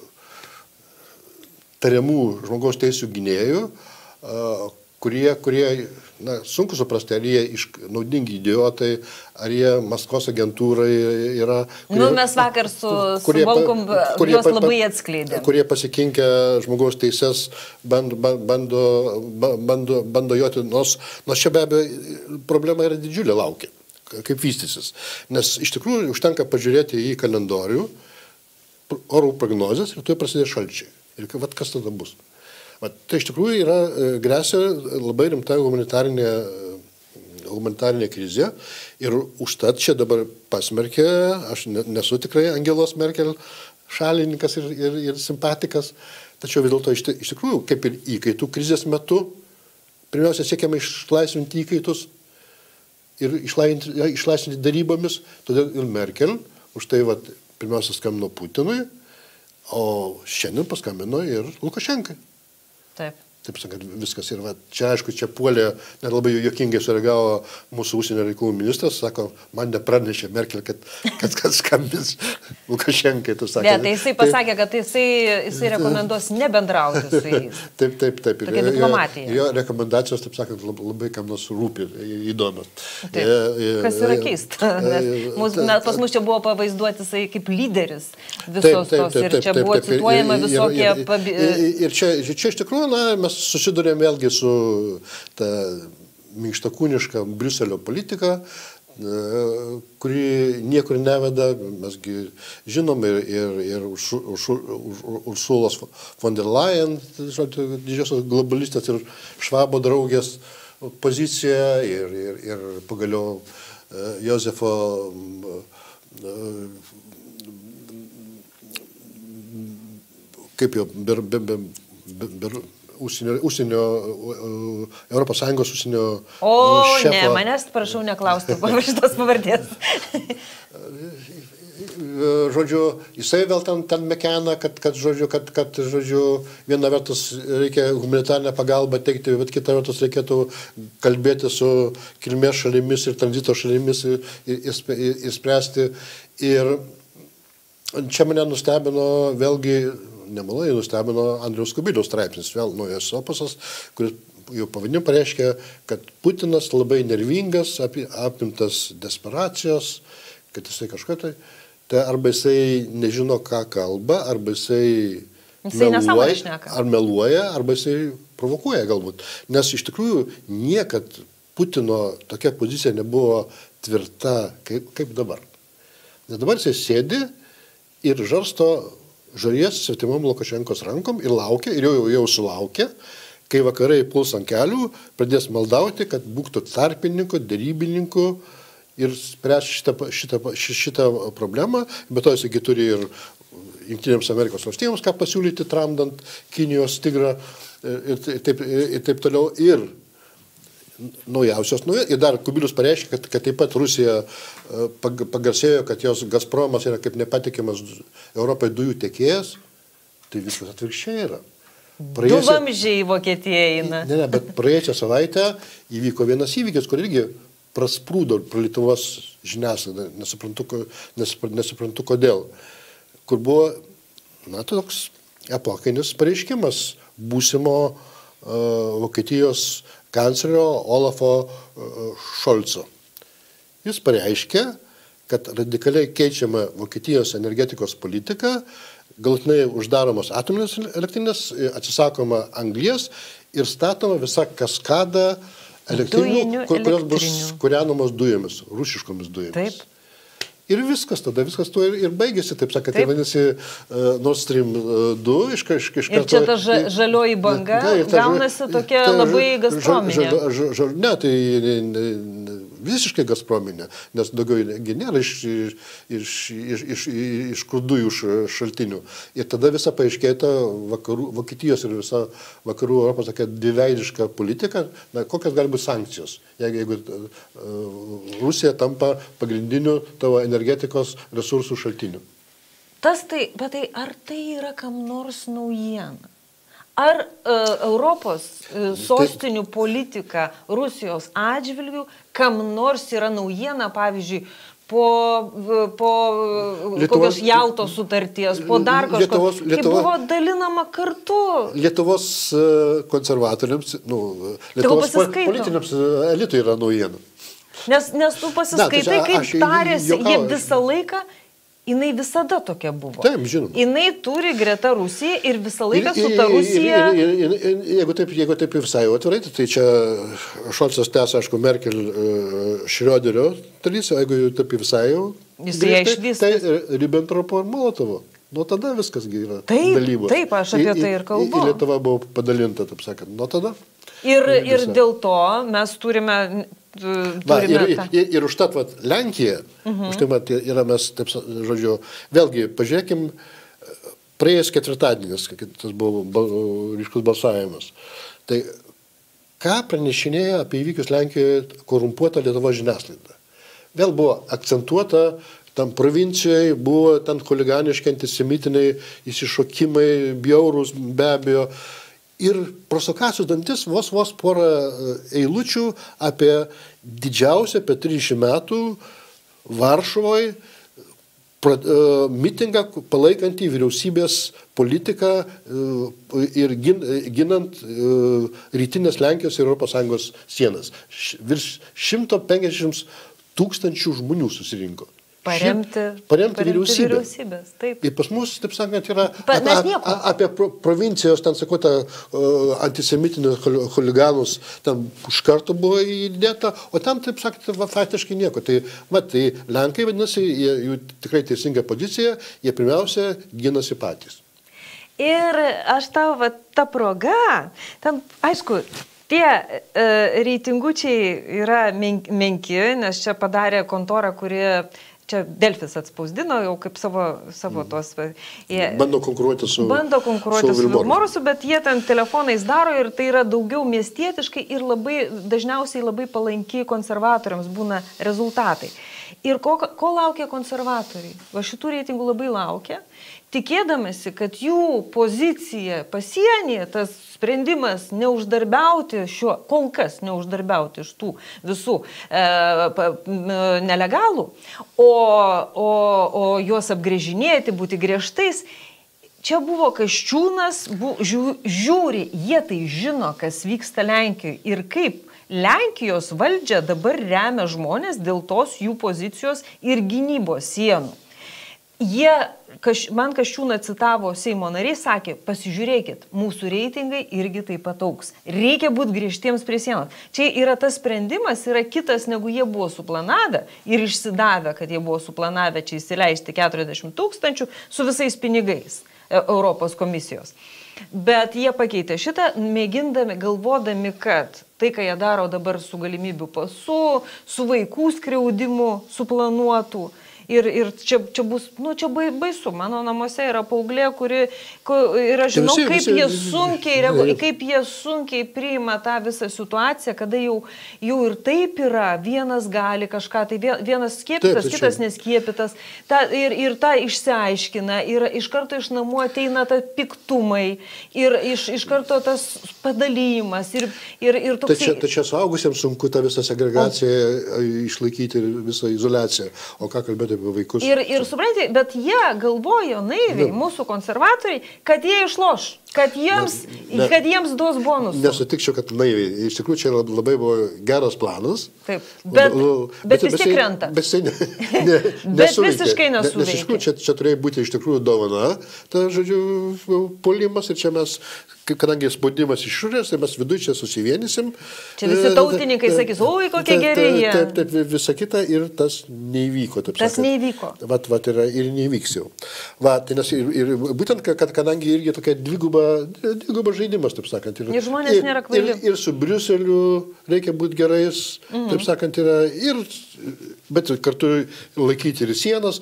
tariamų žmogaus teisių gynėjų, kurie, kurie na, sunku suprasti, ar jie iš, naudingi idiotai, ar jie Maskvos agentūrai yra. Kurie, nu, mes vakar su, kurie, su Volkom kurie, juos labai atskleidėm. Kurie pasikinkę žmogaus teises bando, bando, bando, bando joti, nors, nors čia be abejo problema yra didžiulė laukia, kaip vystysis. Nes iš tikrųjų užtenka pažiūrėti į kalendorių, orų prognozes ir tu prasidės šalčiai. Ir vat, kas tada bus? Vat, tai iš tikrųjų yra grėsia labai rimta humanitarinė, humanitarinė krizė ir užtat čia dabar pasmerkė, aš nesu tikrai Angelos Merkel šalininkas ir, ir, ir simpatikas, tačiau vis dėlto iš, iš tikrųjų, kaip ir įkaitų krizės metu, pirmiausia siekiama išlaisvinti įkaitus ir išlaisvinti, išlaisvinti darybomis, todėl ir Merkel už tai vat, pirmiausia skambino Putinui, o šiandien paskambino ir Lukašenkai. Taip. Taip sakant, viskas ir va, čia aišku, čia puolė, net labai juokingai sureagavo mūsų užsienio reikalų ministras, sako, man nepranešė Merkel, kad, kad, kad skambins Lukašenkai, tu sakai. Ne, tai jisai pasakė, kad jisai, jisai rekomenduos nebendrauti su jais. Taip, taip, taip. Tokia diplomatija. Jo, jo rekomendacijos, taip sakant, labai, labai kam nors rūpi, įdomios. Taip, e, kas yra keista, nes mus, mes, pas mus čia buvo pavaizduoti jisai kaip lyderis visos taip, taip, tos ir čia buvo cituojama visokie... Ir, ir, ir, ir čia, čia iš tikrųjų, na, mes susidurėm vėlgi su ta minkštakūniška Briuselio politika, kuri niekur neveda, mesgi žinom ir, ir, ir Ursulos von der Leyen, didžiosios globalistės ir Švabo draugės pozicija ir, ir, ir pagaliau Jozefo kaip jau ber, ber, ber, ber, Užsienio, užsienio, Europos Sąjungos užsienio o, šefo. Ne, manęs prašau neklausti šitos pavardės. Žodžiu, jisai vėl ten, ten mekena, kad, kad, žodžiu, kad, kad žodžiu, viena vertus reikia humanitarinę pagalbą teikti, bet kita vertus reikėtų kalbėti su kilmės šalimis ir tranzito šalimis ir, ir, ir, ir spręsti. Ir čia mane nustebino vėlgi nemalai nustebino Andriaus Kubiliaus straipsnis, vėl naujas opusas, kuris jau pavadinimu pareiškia, kad Putinas labai nervingas, apimtas desperacijos, kad jisai kažką tai, tai arba jisai nežino, ką kalba, arba jisai, jisai meluoja, ar meluoja, arba jisai provokuoja galbūt. Nes iš tikrųjų niekad Putino tokia pozicija nebuvo tvirta kaip, kaip dabar. Nes dabar jisai sėdi ir žarsto žaries svetimom Lukašenkos rankom ir laukia, ir jau, jau sulaukia, kai vakarai puls ant kelių, pradės maldauti, kad būtų tarpininkų, dėrybininkų ir spręs šitą, šitą, šitą problemą. Bet to jisai turi ir Jungtinėms Amerikos valstijoms, ką pasiūlyti, tramdant Kinijos tigrą ir taip, ir taip toliau. Ir naujausios naujos. Ir dar Kubilius pareiškė, kad, kad taip pat Rusija pagarsėjo, kad jos Gazpromas yra kaip nepatikimas Europai dujų tiekėjas. Tai viskas atvirkščiai yra. Praėjusio, du vamzdžiai į Vokietiją eina. Ne, ne, bet praėjusią savaitę įvyko vienas įvykis, kur irgi prasprūdo pro Lietuvos žiniasklaidą, nesuprantu, nesuprantu, nesuprantu kodėl. Kur buvo, na, toks epochinis pareiškimas būsimo uh, Vokietijos kanclerio Olafo uh, Šolco. Jis pareiškė, kad radikaliai keičiama Vokietijos energetikos politika, galutinai uždaromos atominės elektrinės, atsisakoma anglies ir statoma visa kaskada elektrinių, kur, kurios bus kūrenamos dujomis, rusiškomis dujomis. Taip. Ir viskas, tada viskas tuo ir, ir baigėsi, taip sakant, tai vadinasi uh, Nord Stream du iš kažkokio... Ir čia ta ža, žalioji banga ne, ta, gaunasi tokia ta, labai gazprominė. Žal, žal, žal, ne, tai ne, ne, visiškai gazprominė, nes daugiau nėra iš, iš, iš, iš, iš kur dujų šaltinių. Ir tada visa paaiškėta vakarų, Vokietijos ir visa vakarų Europos tokia dviveidiška politika, na, kokios gali būti sankcijos, jeigu, jeigu uh, Rusija tampa pagrindiniu tavo energetikos resursų šaltinių. Tas tai, bet tai ar tai yra kam nors naujiena? Ar uh, Europos uh, sostinių politika Rusijos atžvilgių kam nors yra naujiena, pavyzdžiui, po, po Lietuvos, kokios Jaltos sutarties, po dar kažko, kai buvo dalinama kartu. Lietuvos konservatoriams, nu, Lietuvos politiniams elitui yra naujiena. Nes, nes tu pasiskaitai, Na, tai kaip tarėsi, jie visą laiką, jinai visada tokia buvo. Taip, žinoma. Jinai turi greta Rusiją ir visą laiką ir, su ta Rusija... Ir, ir, ir, ir, jeigu taip, jeigu taip visai atvirai, tai čia Šolcas tęs, aišku, Merkel Šrioderio dalis, o jeigu taip visai jau... Jis ją išvystys. Tai Ribbentropo ir Molotovo. Nuo tada viskas yra taip, dalybos. Taip, aš apie tai ir kalbu. Ir Lietuva buvo padalinta, taip sakant, nuo tada. Ir, ir dėl to mes turime... Va, ir, ir, ir užtat vat, Lenkija, uh-huh. už tai vat, yra mes, taip žodžiu, vėlgi, pažiūrėkim, praėjęs ketvirtadienis, tas buvo bal, ryškus balsavimas. Tai ką pranešinėjo apie įvykius Lenkijoje korumpuota Lietuvos žiniasklaida? Vėl buvo akcentuota, tam provincijoje buvo ten chuliganiški antisemitiniai įsišokimai, bjaurūs be abejo. Ir prosokacijos dantis vos vos porą eilučių apie didžiausią apie trisdešimt metų Varšuvoje mitingą palaikantį vyriausybės politiką ir ginant rytinės Lenkijos ir Europos Sąjungos sienas. Virš šimto penkiasdešimt tūkstančių žmonių susirinko. Paremti, paremti, paremti vyriausybę. vyriausybės. Taip. Ir pas mus, taip sakant, yra pa, a, a, apie pro, provincijos, ten sakota, uh, antisemitinius huliganus, ten už karto buvo įdėta, o ten, taip sakant, va, faktiškai nieko. Tai, va, tai Lenkai, vadinasi, jie, jų tikrai teisinga pozicija, jie pirmiausia ginasi patys. Ir aš tau, va, ta proga, ten, aišku, tie e, reitingučiai yra men, menki, nes čia padarė kontorą, kuri čia Delfis atspausdino jau kaip savo, savo tos... Jie, bando konkuruoti su... Bando konkuruoti su Vilmorusu, bet jie ten telefonais daro ir tai yra daugiau miestietiškai ir labai, dažniausiai labai palankiai konservatoriams būna rezultatai. Ir ko, ko laukia konservatoriai? Va šitų reitingų labai laukia, tikėdamasi, kad jų pozicija pasienyje, tas sprendimas neuždarbiauti šiuo, kol kas neuždarbiauti iš tų visų e, pa, nelegalų, o, o, o juos apgrėžinėti, būti griežtais. Čia buvo Kasčiūnas, bu, žiū, žiūri, jie tai žino, kas vyksta Lenkijoje ir kaip Lenkijos valdžia dabar remia žmonės dėl tos jų pozicijos ir gynybos sienų. Jie, kaž, man Kasčiūną citavo Seimo nariai, sakė, pasižiūrėkit, mūsų reitingai irgi taip pat augs. Reikia būti griežtiems prie sienos. Čia yra tas sprendimas, yra kitas, negu jie buvo suplanavę ir išsidavę, kad jie buvo suplanavę čia įsileisti keturiasdešimt tūkstančių su visais pinigais. Europos komisijos. Bet jie pakeitė šitą, mėgindami, galvodami, kad tai, ką jie daro dabar su galimybių pasu, su vaikų skriaudimu suplanuotų. Ir, ir čia, čia bus, nu, čia baisu. Mano namuose yra paauglė, kuri, ir aš žinau, visi, kaip, visi, jie sunkiai, reaguoja, kaip jie sunkiai priima tą visą situaciją, kada jau, jau ir taip yra, vienas gali kažką, tai vienas skiepytas, taip, kitas neskiepytas, ta, ir, ir tą išsiaiškina, ir iš karto iš namų ateina ta piktumai, ir iš, iš karto tas padalymas. Ir, ir, ir toksai... Tai čia, tai čia suaugusiems sunku tą visą segregaciją išlaikyti ir visą izoliaciją. O ką kalbėti? Vaikus. Ir, ir suprantate, bet jie galvojo naiviai, mūsų konservatoriai, kad jie išloš, kad jiems, ne, kad jiems duos bonusų. Nesutikčiau, kad naiviai. Iš tikrųjų, čia labai buvo geras planas. Taip, bet, bet, bet vis tiek krenta. Bet, bet, ne, ne, bet visiškai nesuveikė. Nes iš tikrųjų, čia, čia turėjo būti iš tikrųjų dovana, ta, žodžiu, puolimas, ir čia mes, kadangi spaudimas išorės, tai mes viduje čia susivienysim. Čia visi tautininkai sakys, oi, kokie geri jie. Taip, taip, visa kita, ir tas neįvyko. Taip, tas neįvyko. Vat, vat yra, ir neįvyks jau. Vat, nes ir, ir būtent, kad kadangi irgi tokia dviguba, dviguba žaidimas, taip sakant. Ir, ir žmonės ir, nėra kvaili. Ir, ir su Briuseliu reikia būti gerais, mhm. taip sakant, yra, ir, bet kartu laikyti ir sienas,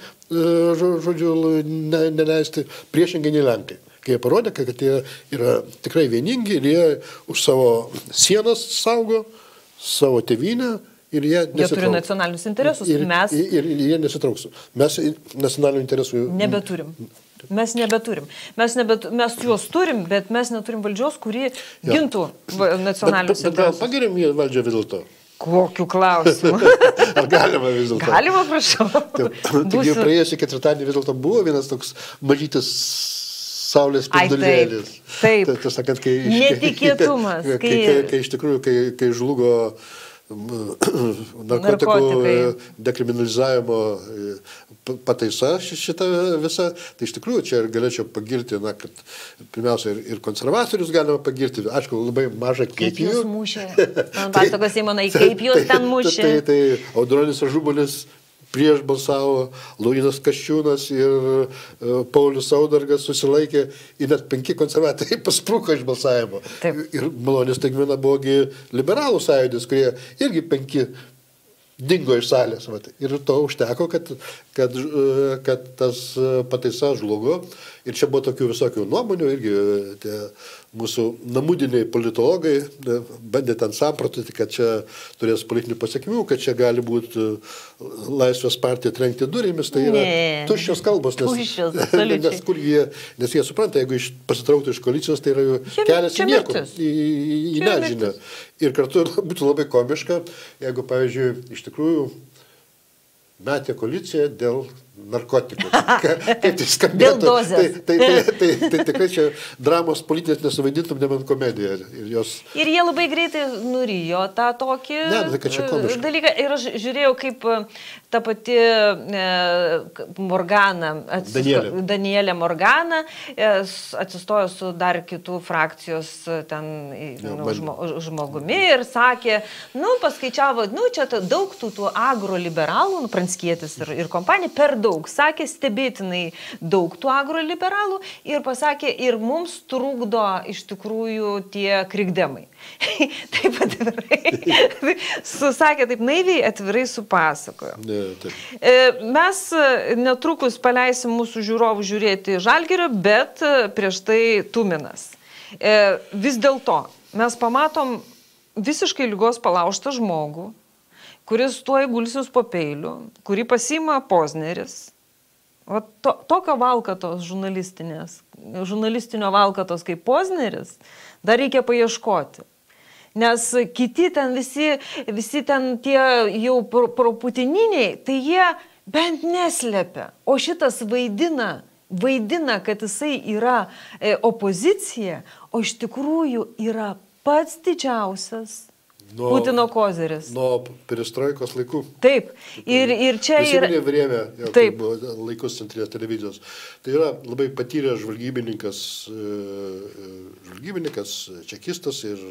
žodžiu, ne, neleisti priešingai nei Lenkai. Kai jie parodė, kad jie yra tikrai vieningi ir jie už savo sienas saugo, savo tėvynę. Ir jie, jie turi nacionalinius interesus. Ir, mes... ir, ir, ir jie nesitrauks. Mes nacionalinių interesų... Nebeturim. Mes nebeturim. Mes, nebet, mes juos turim, bet mes neturim valdžios, kuri ja. gintų nacionalinius bet, bet, interesus. Bet gal pagiriam jį valdžią vis dėlto? Kokiu klausimu? Ar galima vis dėlto? Galima, prašau. Taigi praėjusį ketvirtadienį vis dėlto buvo vienas toks mažytis saulės spindulėlis. Taip, taip. Tai, sakant, kai, netikėtumas. Kai, kai, kai, kai iš tikrųjų, kai, kai žlugo narkotikų dekriminalizavimo pataisa šitą visą, tai iš tikrųjų čia ir galėčiau pagirti, na, kad pirmiausia ir, ir konservatorius galima pagirti, aišku, labai maža kaip, kaip jų. Kaip jūs mušė? Man pasakos, Simonai, kaip jūs ten mušė? Tai, tai, tai Audronis Ažubalis prieš balsavo, Laurynas Kasčiūnas ir uh, Paulius Saudargas susilaikė, ir net penki konservatoriai paspruko iš balsavimo. Taip. Ir malonės staigmena buvogi liberalų sąjūdis, kurie irgi penki dingo iš salės. Vat. Ir to užteko, kad, kad, kad tas pataisa žlugo. Ir čia buvo tokių visokių nuomonių, irgi tie mūsų namudiniai politologai bandė ten samprototi, kad čia turės politinių pasiekmių, kad čia gali būti Laisvės partija trenkti durimis, tai yra ne. tuščios kalbos, nes, tuščios, nes, kur jie, nes jie supranta, jeigu iš, pasitrauktų iš koalicijos, tai yra kelias į niekur, į, į, į nežinę. Ir kartu būtų labai komiška, jeigu, pavyzdžiui, iš tikrųjų metė koaliciją dėl narkotikų. Kaip tai skambėtų? Dėl dozės. Tai, tai, tai, tai, tai, tai tikrai čia dramos politinės nesuvaidintum, nebent komediją. Ir, jos... ir jie labai greitai nurijo tą tokį ne, tai, čia dalyką. Ir aš žiūrėjau, kaip ta pati e, Morgana, atsisto, Danielė. Danielė Morgana, e, atsistojo su dar kitų frakcijos ten jo, nu, žmo, žmogumi ir sakė, nu, paskaičiavo, nu, čia daug tų, tų agroliberalų, nu, Pranckietis ir, ir kompanija, per daug. Sakė stebėtinai daug tų agroliberalų ir pasakė, ir mums trukdo iš tikrųjų tie krikdemai. Taip atvirai. Susakė, taip naiviai atvirai supasakojo. Ne, taip. Mes netrukus paleisim mūsų žiūrovų žiūrėti Žalgirio, bet prieš tai Tuminas. Vis dėlto mes pamatom visiškai ligos palaužtą žmogų, kuris tuoj gulsis po peiliu, kurį pasiima Pozneris. O to, tokio valkatos žurnalistinės, žurnalistinio valkatos kaip Pozneris, dar reikia paieškoti. Nes kiti ten visi, visi ten tie jau proputininiai, tai jie bent neslepia. O šitas vaidina, vaidina, kad jisai yra e, opozicija, o iš tikrųjų yra pats didžiausias Nuo, Putino kozeris. Nuo perestroikos laikų. Taip. Ir, ir čia yra... Visi vrėmė, jau kaip buvo laikus centrinės televizijos. Tai yra labai patyręs žvalgybininkas, žvalgybininkas, čekistas ir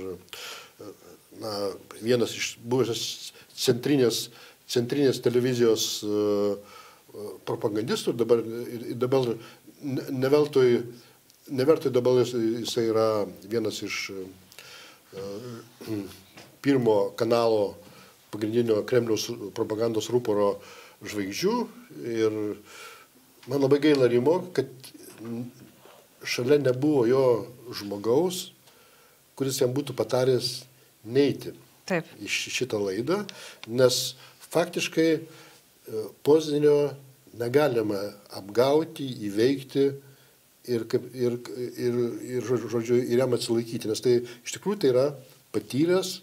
na, vienas iš buvusios centrinės, centrinės televizijos propagandistų. Dabar, dabar neveltui nevertai dabar jisai yra vienas iš uh, pirmo kanalo pagrindinio Kremliaus propagandos rūporo žvaigždžių ir man labai gaila Rimo, kad šalia nebuvo jo žmogaus, kuris jam būtų pataręs neiti Taip. Į šitą laidą, nes faktiškai Poznanio negalima apgauti, įveikti ir, ir, ir, ir, žodžiu, ir jam atsilaikyti, nes tai iš tikrųjų tai yra patyręs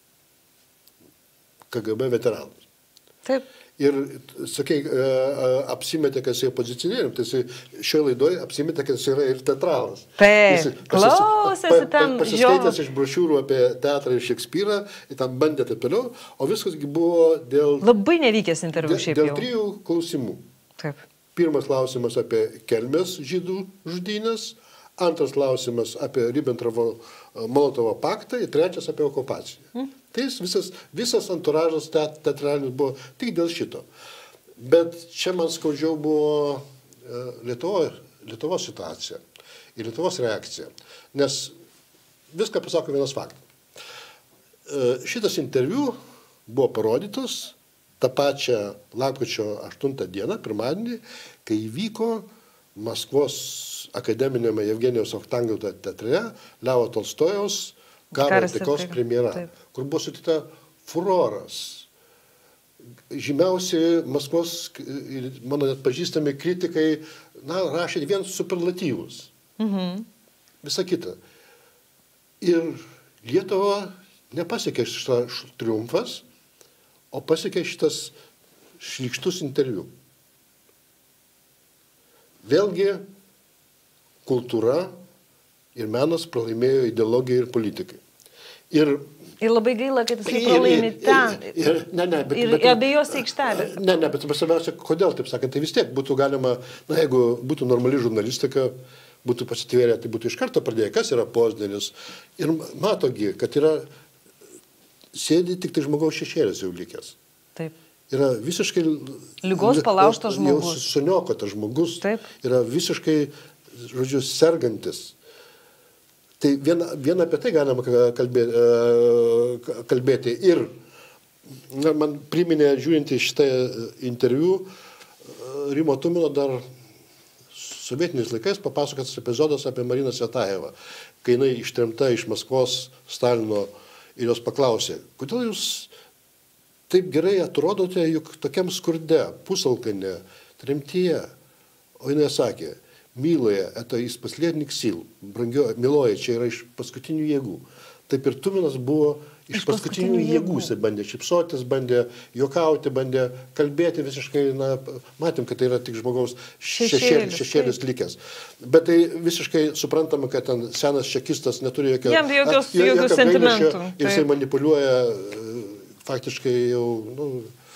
K G B veteranas. Taip. Ir, sakai, apsimetė, kad jisai opozicionierium, tai jisai šioje laidoje apsimetė, kad jisai yra ir teatralas. Taip, klausėsi ten jo. Pasiskaitęs iš brošiūrų apie teatrą ir Šekspyrą, ir tam bandė taip toliau, o viskas buvo dėl... Labai nevykęs interviu šiaip jau. Dėl trijų klausimų. Taip. Pirmas klausimas apie Kelmės žydų žudynės, antras klausimas apie Ribbentropo-Molotovo paktą ir trečias apie okupaciją. Hmm. Tai visas, visas anturažas teatralinis buvo tik dėl šito. Bet čia man skaudžiau buvo Lietuvo, Lietuvos situacija ir Lietuvos reakcija. Nes viską pasako vienas faktas. Šitas interviu buvo parodytas tą pačią lapkričio aštuntą dieną, pirmadienį, kai įvyko Maskvos akademinėme Jevgenijaus Vachtangovo teatre Levo Tolstojaus Karo ir taikos premjera, taip. Kur buvo sutikta furoras. Žymiausi Maskvos, mano net pažįstami kritikai, na, rašė vien superlatyvus. Mhm. Visa kita. Ir Lietuva nepasiekė šitas triumfas, o pasiekė šitas šlykštus interviu. Vėlgi, kultūra ir menas pralaimėjo ideologijai ir politikai. Ir, ir labai gaila, kad jisai pralaimi ten. Ir, ir, ne, ne, bet, ir bet, abiejose aikštelės. Ne, ne, bet svarbiausia, kodėl, taip sakant, tai vis tiek būtų galima, na, jeigu būtų normali žurnalistika, būtų pasitvėrę, tai būtų iš karto pradėję, kas yra Poznanis. Ir matogi, kad yra, sėdi tik tai žmogaus šešėlis jau likęs. Taip. Yra visiškai... Lygos palaužtas žmogus. Jau suniokotas žmogus. Taip. Yra visiškai, žodžiu, sergantis. Tai viena, viena apie tai galima kalbėti. kalbėti. Ir na, man priminė, žiūrint į šitą interviu, Rimo Tumino dar sovietiniais laikais papasakotas epizodas apie Mariną Cvetajevą, kai jinai ištremta iš Maskvos Stalino ir jos paklausė, kodėl jūs taip gerai atrodote, juk tokiam skurde, pusalkane, tremtyje. O jinai sakė, myloje, это из последних сил, brangio, myloje, čia yra iš paskutinių jėgų. Taip ir Tuminas buvo iš, iš paskutinių, paskutinių jėgų. Jis bandė šipsotis, bandė juokauti, bandė kalbėti visiškai, na, matėm, kad tai yra tik žmogaus šešėlis, šešėlis likęs. Bet tai visiškai suprantama, kad ten senas čekistas neturi jokio, jam jokios, a, jokių sentimentų. Ir jisai manipuliuoja faktiškai jau, nu,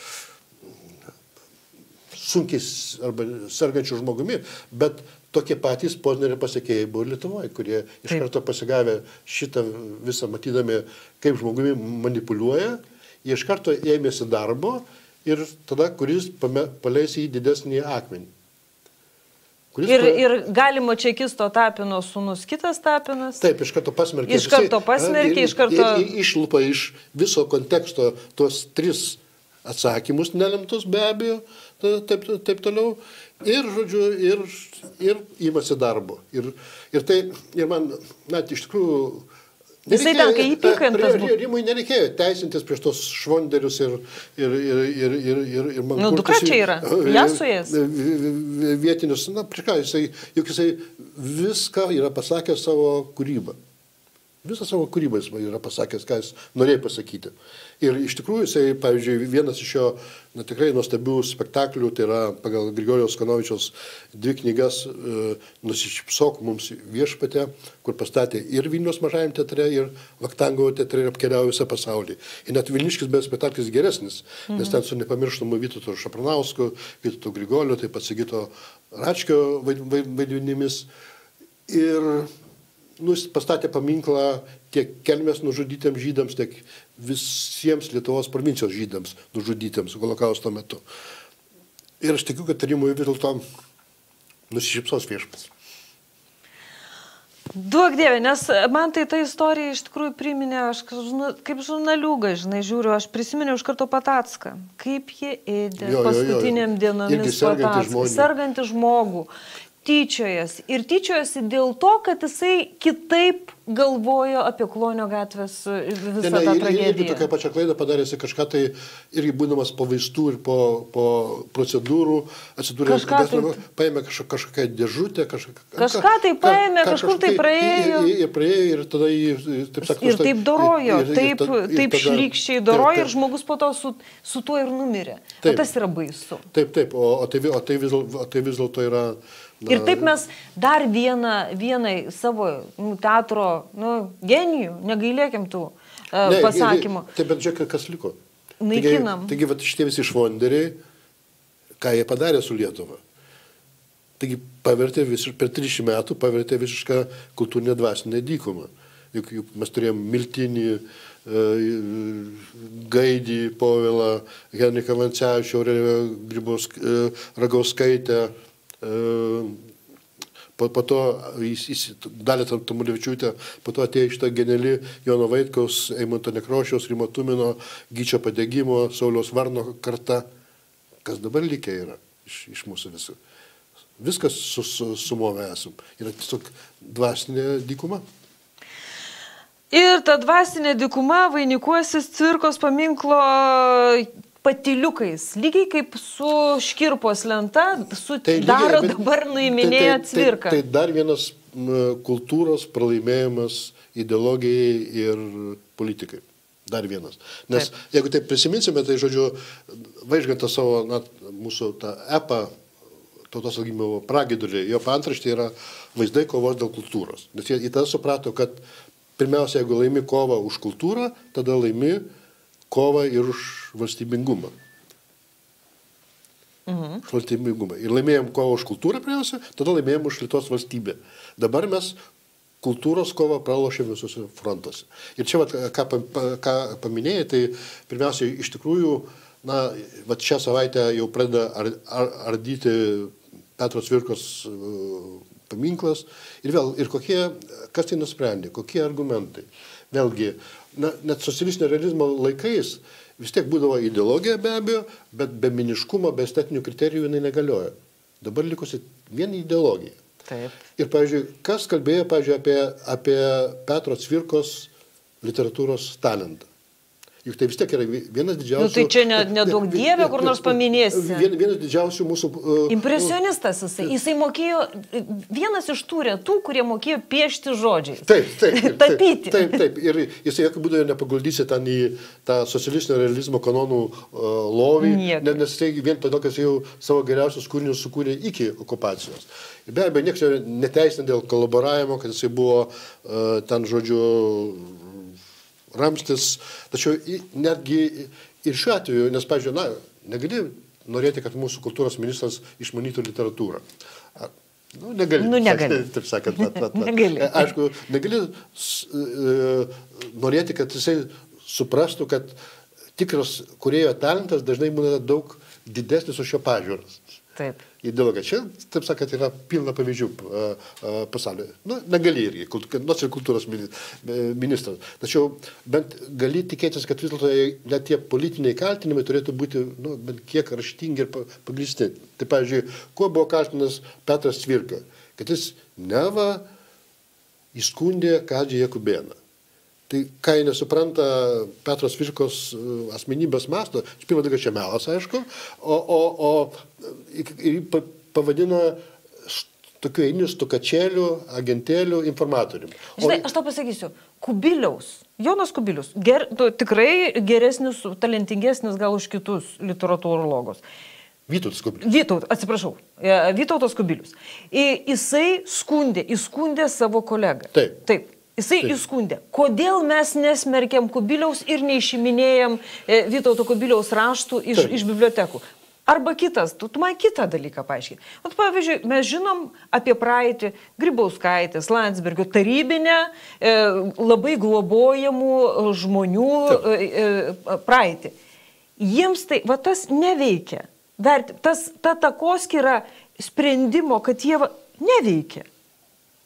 sunkiai arba sergančių žmogumi, bet tokie patys Poznanio pasekėjai buvo Lietuvoje, kurie iš karto pasigavę šitą visą matydami, kaip žmogumi manipuliuoja, jie iš karto ėmėsi darbo ir tada, kuris paleis į didesnį akmenį. Kuris ir, pra... ir galimo čekisto Tapino sūnus kitas Tapinas. Taip, iš karto pasmerkė. Iš karto pasmerkė, iš karto... Ir, ir, išlupa iš viso konteksto tuos tris atsakymus nelemtus be abejo, taip, taip toliau. Ir, žodžiu, ir, ir įmasi darbo. Ir, ir tai, ir man, net iš tikrųjų... Jisai ten, kai įpykantas buvo. Rimui nereikėjo teisintis prieš tos švonderius ir... ir, ir, ir, ir, ir, ir nu, dukra čia yra, jas su jas. Vietinius, na, prieš ką, jisai, juk jisai viską yra pasakęs savo kūrybą. Visą savo kūrybą jis yra pasakęs, ką jis norėjo pasakyti. Ir iš tikrųjų, jisai, pavyzdžiui, vienas iš jo na, tikrai nuostabių spektaklių, tai yra pagal Grigorijaus Kanovičiaus dvi knygas e, Nusišypsok mums viešpatė, kur pastatė ir Vilniaus mažajam teatre, ir Vachtangovo teatre ir apkeliavo visą pasaulį. Ir net Vilniškis be spektaklis geresnis, mhm. nes ten su nepamirštamu Vytautu Šapranausku, Vytautu Grigoliu, taip pat Sigito Račkio vaidmenimis. Ir nu, pastatė paminklą tiek Kelmės nužudytiems žydams, tiek visiems Lietuvos provincijos žydams nužudytiems holokausto metu. Ir aš tikiu, kad Rimui vis dėlto nusišypsos viešpats. Duok Dieve, nes man tai ta istorija iš tikrųjų priminė, aš kaip žurnaliuga, žinai, žiūriu, aš prisiminiau iš karto Patacką, kaip jie ėdė jo, paskutiniam jo, jo. dienomis Patacką, sergantį žmogų, tyčiojas. Ir tyčiojasi dėl to, kad jisai kitaip galvojo apie Klonio gatvės visą ne, ne, tą tragediją. Irgi tokia pačia klaida padarėsi kažką tai, irgi būdamas po vaistų ir po, po procedūrų, atsidūrė, kažką tai, paėmė kažką, kažkokią dėžutę, kažką, kažką tai paėmė, ka, kažkur tai praėjo. Ir, ir praėjo ir tada jį, taip sakant, ir taip dorojo, ir, ir, taip, ir, ir, taip tada, šlykščiai dorojo ir žmogus po to su, su tuo ir numirė. Taip, o tas yra baisu. Taip, taip, o, o tai, o tai vis dėlto yra... Na, ir taip mes dar vieną, vienai savo nu, teatro nu, genijų, negailėkim tų uh, ne, pasakymų. Taip, bet žiūrėk, kas liko. Naikinam. Taigi, taigi šitie visi švonderiai, ką jie padarė su Lietuva. Taigi pavertė visiš, per trisdešimt metų pavertė visišką kultūrinę dvasinę dykumą. Juk, juk mes turėjom Miltinį, uh, Gaidį, Povilą, Henriką Vancevičių, Grybos uh, Ragauskaitę. Po, po to jis, jis Dalia Tamulevičiūtė, po to atėjo šitą geniali Jono Vaitkaus, Eimunto Nekrošiaus, Rimo Tumino, Gyčio Padegimo, Sauliaus Varno karta. Kas dabar likę yra iš, iš mūsų visų. Viskas su, su, sumovę esam. Yra tiesiog dvasinė dykuma. Ir ta dvasinė dykuma vainikuosis Cvirkos paminklo patyliukais, lygiai kaip su Škirpos lenta, su tai daro lygiai, dabar nuiminėja tai, tai, Cvirką. Tai, tai dar vienas kultūros pralaimėjimas ideologijai ir politikai. Dar vienas. Nes taip. Jeigu taip prisiminsime, tai žodžiu, Vaižgantas savo, na, mūsų tą epą, tautos atgimimo pragiedulį, jo paantraštė yra vaizdai kovos dėl kultūros. Nes jie į tą suprato, kad pirmiausia, jeigu laimi kovą už kultūrą, tada laimi kovą ir už valstybingumą. Mhm. Už valstybingumą. Ir laimėjom kovą už kultūrą pirmiausia, tada laimėjom už Lietuvos valstybę. Dabar mes kultūros kovą pralošėm visuose frontuose. Ir čia, vat, ką, ką paminėjai, tai pirmiausia, iš tikrųjų, na, vat šią savaitę jau pradeda ar, ar, ardyti Petro Cvirkos uh, paminklas. Ir vėl, ir kokie, kas tai nusprendė, kokie argumentai. Vėlgi, na, net socialistinio realizmo laikais vis tiek būdavo ideologija be abejo, bet be meniškumo, be estetinių kriterijų jinai negalioja. Dabar likusi vien ideologija. Taip. Ir, pavyzdžiui, kas kalbėjo, pavyzdžiui, apie, apie Petro Cvirkos literatūros talentą? Juk tai vis tiek yra vienas didžiausių... Nu, tai čia nedaug ne dievė, kur nors paminėsi. Vien, vienas didžiausių mūsų... Uh, Impresionistas jisai. Jisai mokėjo, vienas iš tų retų, kurie mokėjo piešti žodžiais. Taip, taip. taip Tapyti. Taip, taip. Ir jisai jokių būdų nepaguldysi ten į tą socialistinio realizmo kanonų uh, lovį, ne, nes jisai vien todėl, kad jisai jau savo geriausius kūrinius sukūrė iki okupacijos. Ir be abejo, niekas neteisina dėl kolaboravimo, kad jisai buvo uh, ten, žodžiu, ramstis, tačiau netgi ir šiuo atveju, nes, pavyzdžiui, na, negali norėti, kad mūsų kultūros ministras išmanytų literatūrą. Nu, negali. Nu, negali. Taip sakant, vat, vat, vat. Negali. Aišku, negali norėti, kad jisai suprastų, kad tikras kūrėjo talentas dažnai būna daug didesnis už šio pažiūros. Taip. Ideologija. Čia, taip sakant, yra pilna pavyzdžių pasaulyje. Nu, negali irgi, nors ir kultūros ministras. Tačiau bent gali tikėtis, kad vis dėlto net tie politiniai kaltinimai turėtų būti, nu, bent kiek raštingi ir pagrįsti. Tai, pavyzdžiui, kuo buvo kaltinas Petras Cvirka? Kad jis neva įskundė Kadžį Jakubėną. Tai, ką jie nesupranta Petros Cvirkos asmenybės masto, pirmą dalyką čia melas, aišku, o, o, o jį pavadina tokiu einiu stukačėliu, agentėliu, informatoriumi. O... Žinai, aš tau pasakysiu, Kubiliaus, Jonas Kubilius, ger, tu, tikrai geresnis, talentingesnis gal už kitus literatūrologus. Vytautas Kubilius. Vytaut, atsiprašau, Vytautas Kubilius. I, jisai skundė, įskundė savo kolegą. Taip. Taip. Jisai Taip. įskundė. Kodėl mes nesmerkiam Kubiliaus ir neišiminėjam e, Vytauto Kubiliaus raštų iš, iš bibliotekų? Arba kitas, tu, tu man kitą dalyką paaiškiai. Vat, pavyzdžiui, mes žinom apie praeitį Grybauskaitės, Landsbergio tarybinę, e, labai globojamų žmonių e, e, praeitį. Jiems tai, va tas neveikia. Dar tas, ta takoskyra sprendimo, kad jie va, neveikia.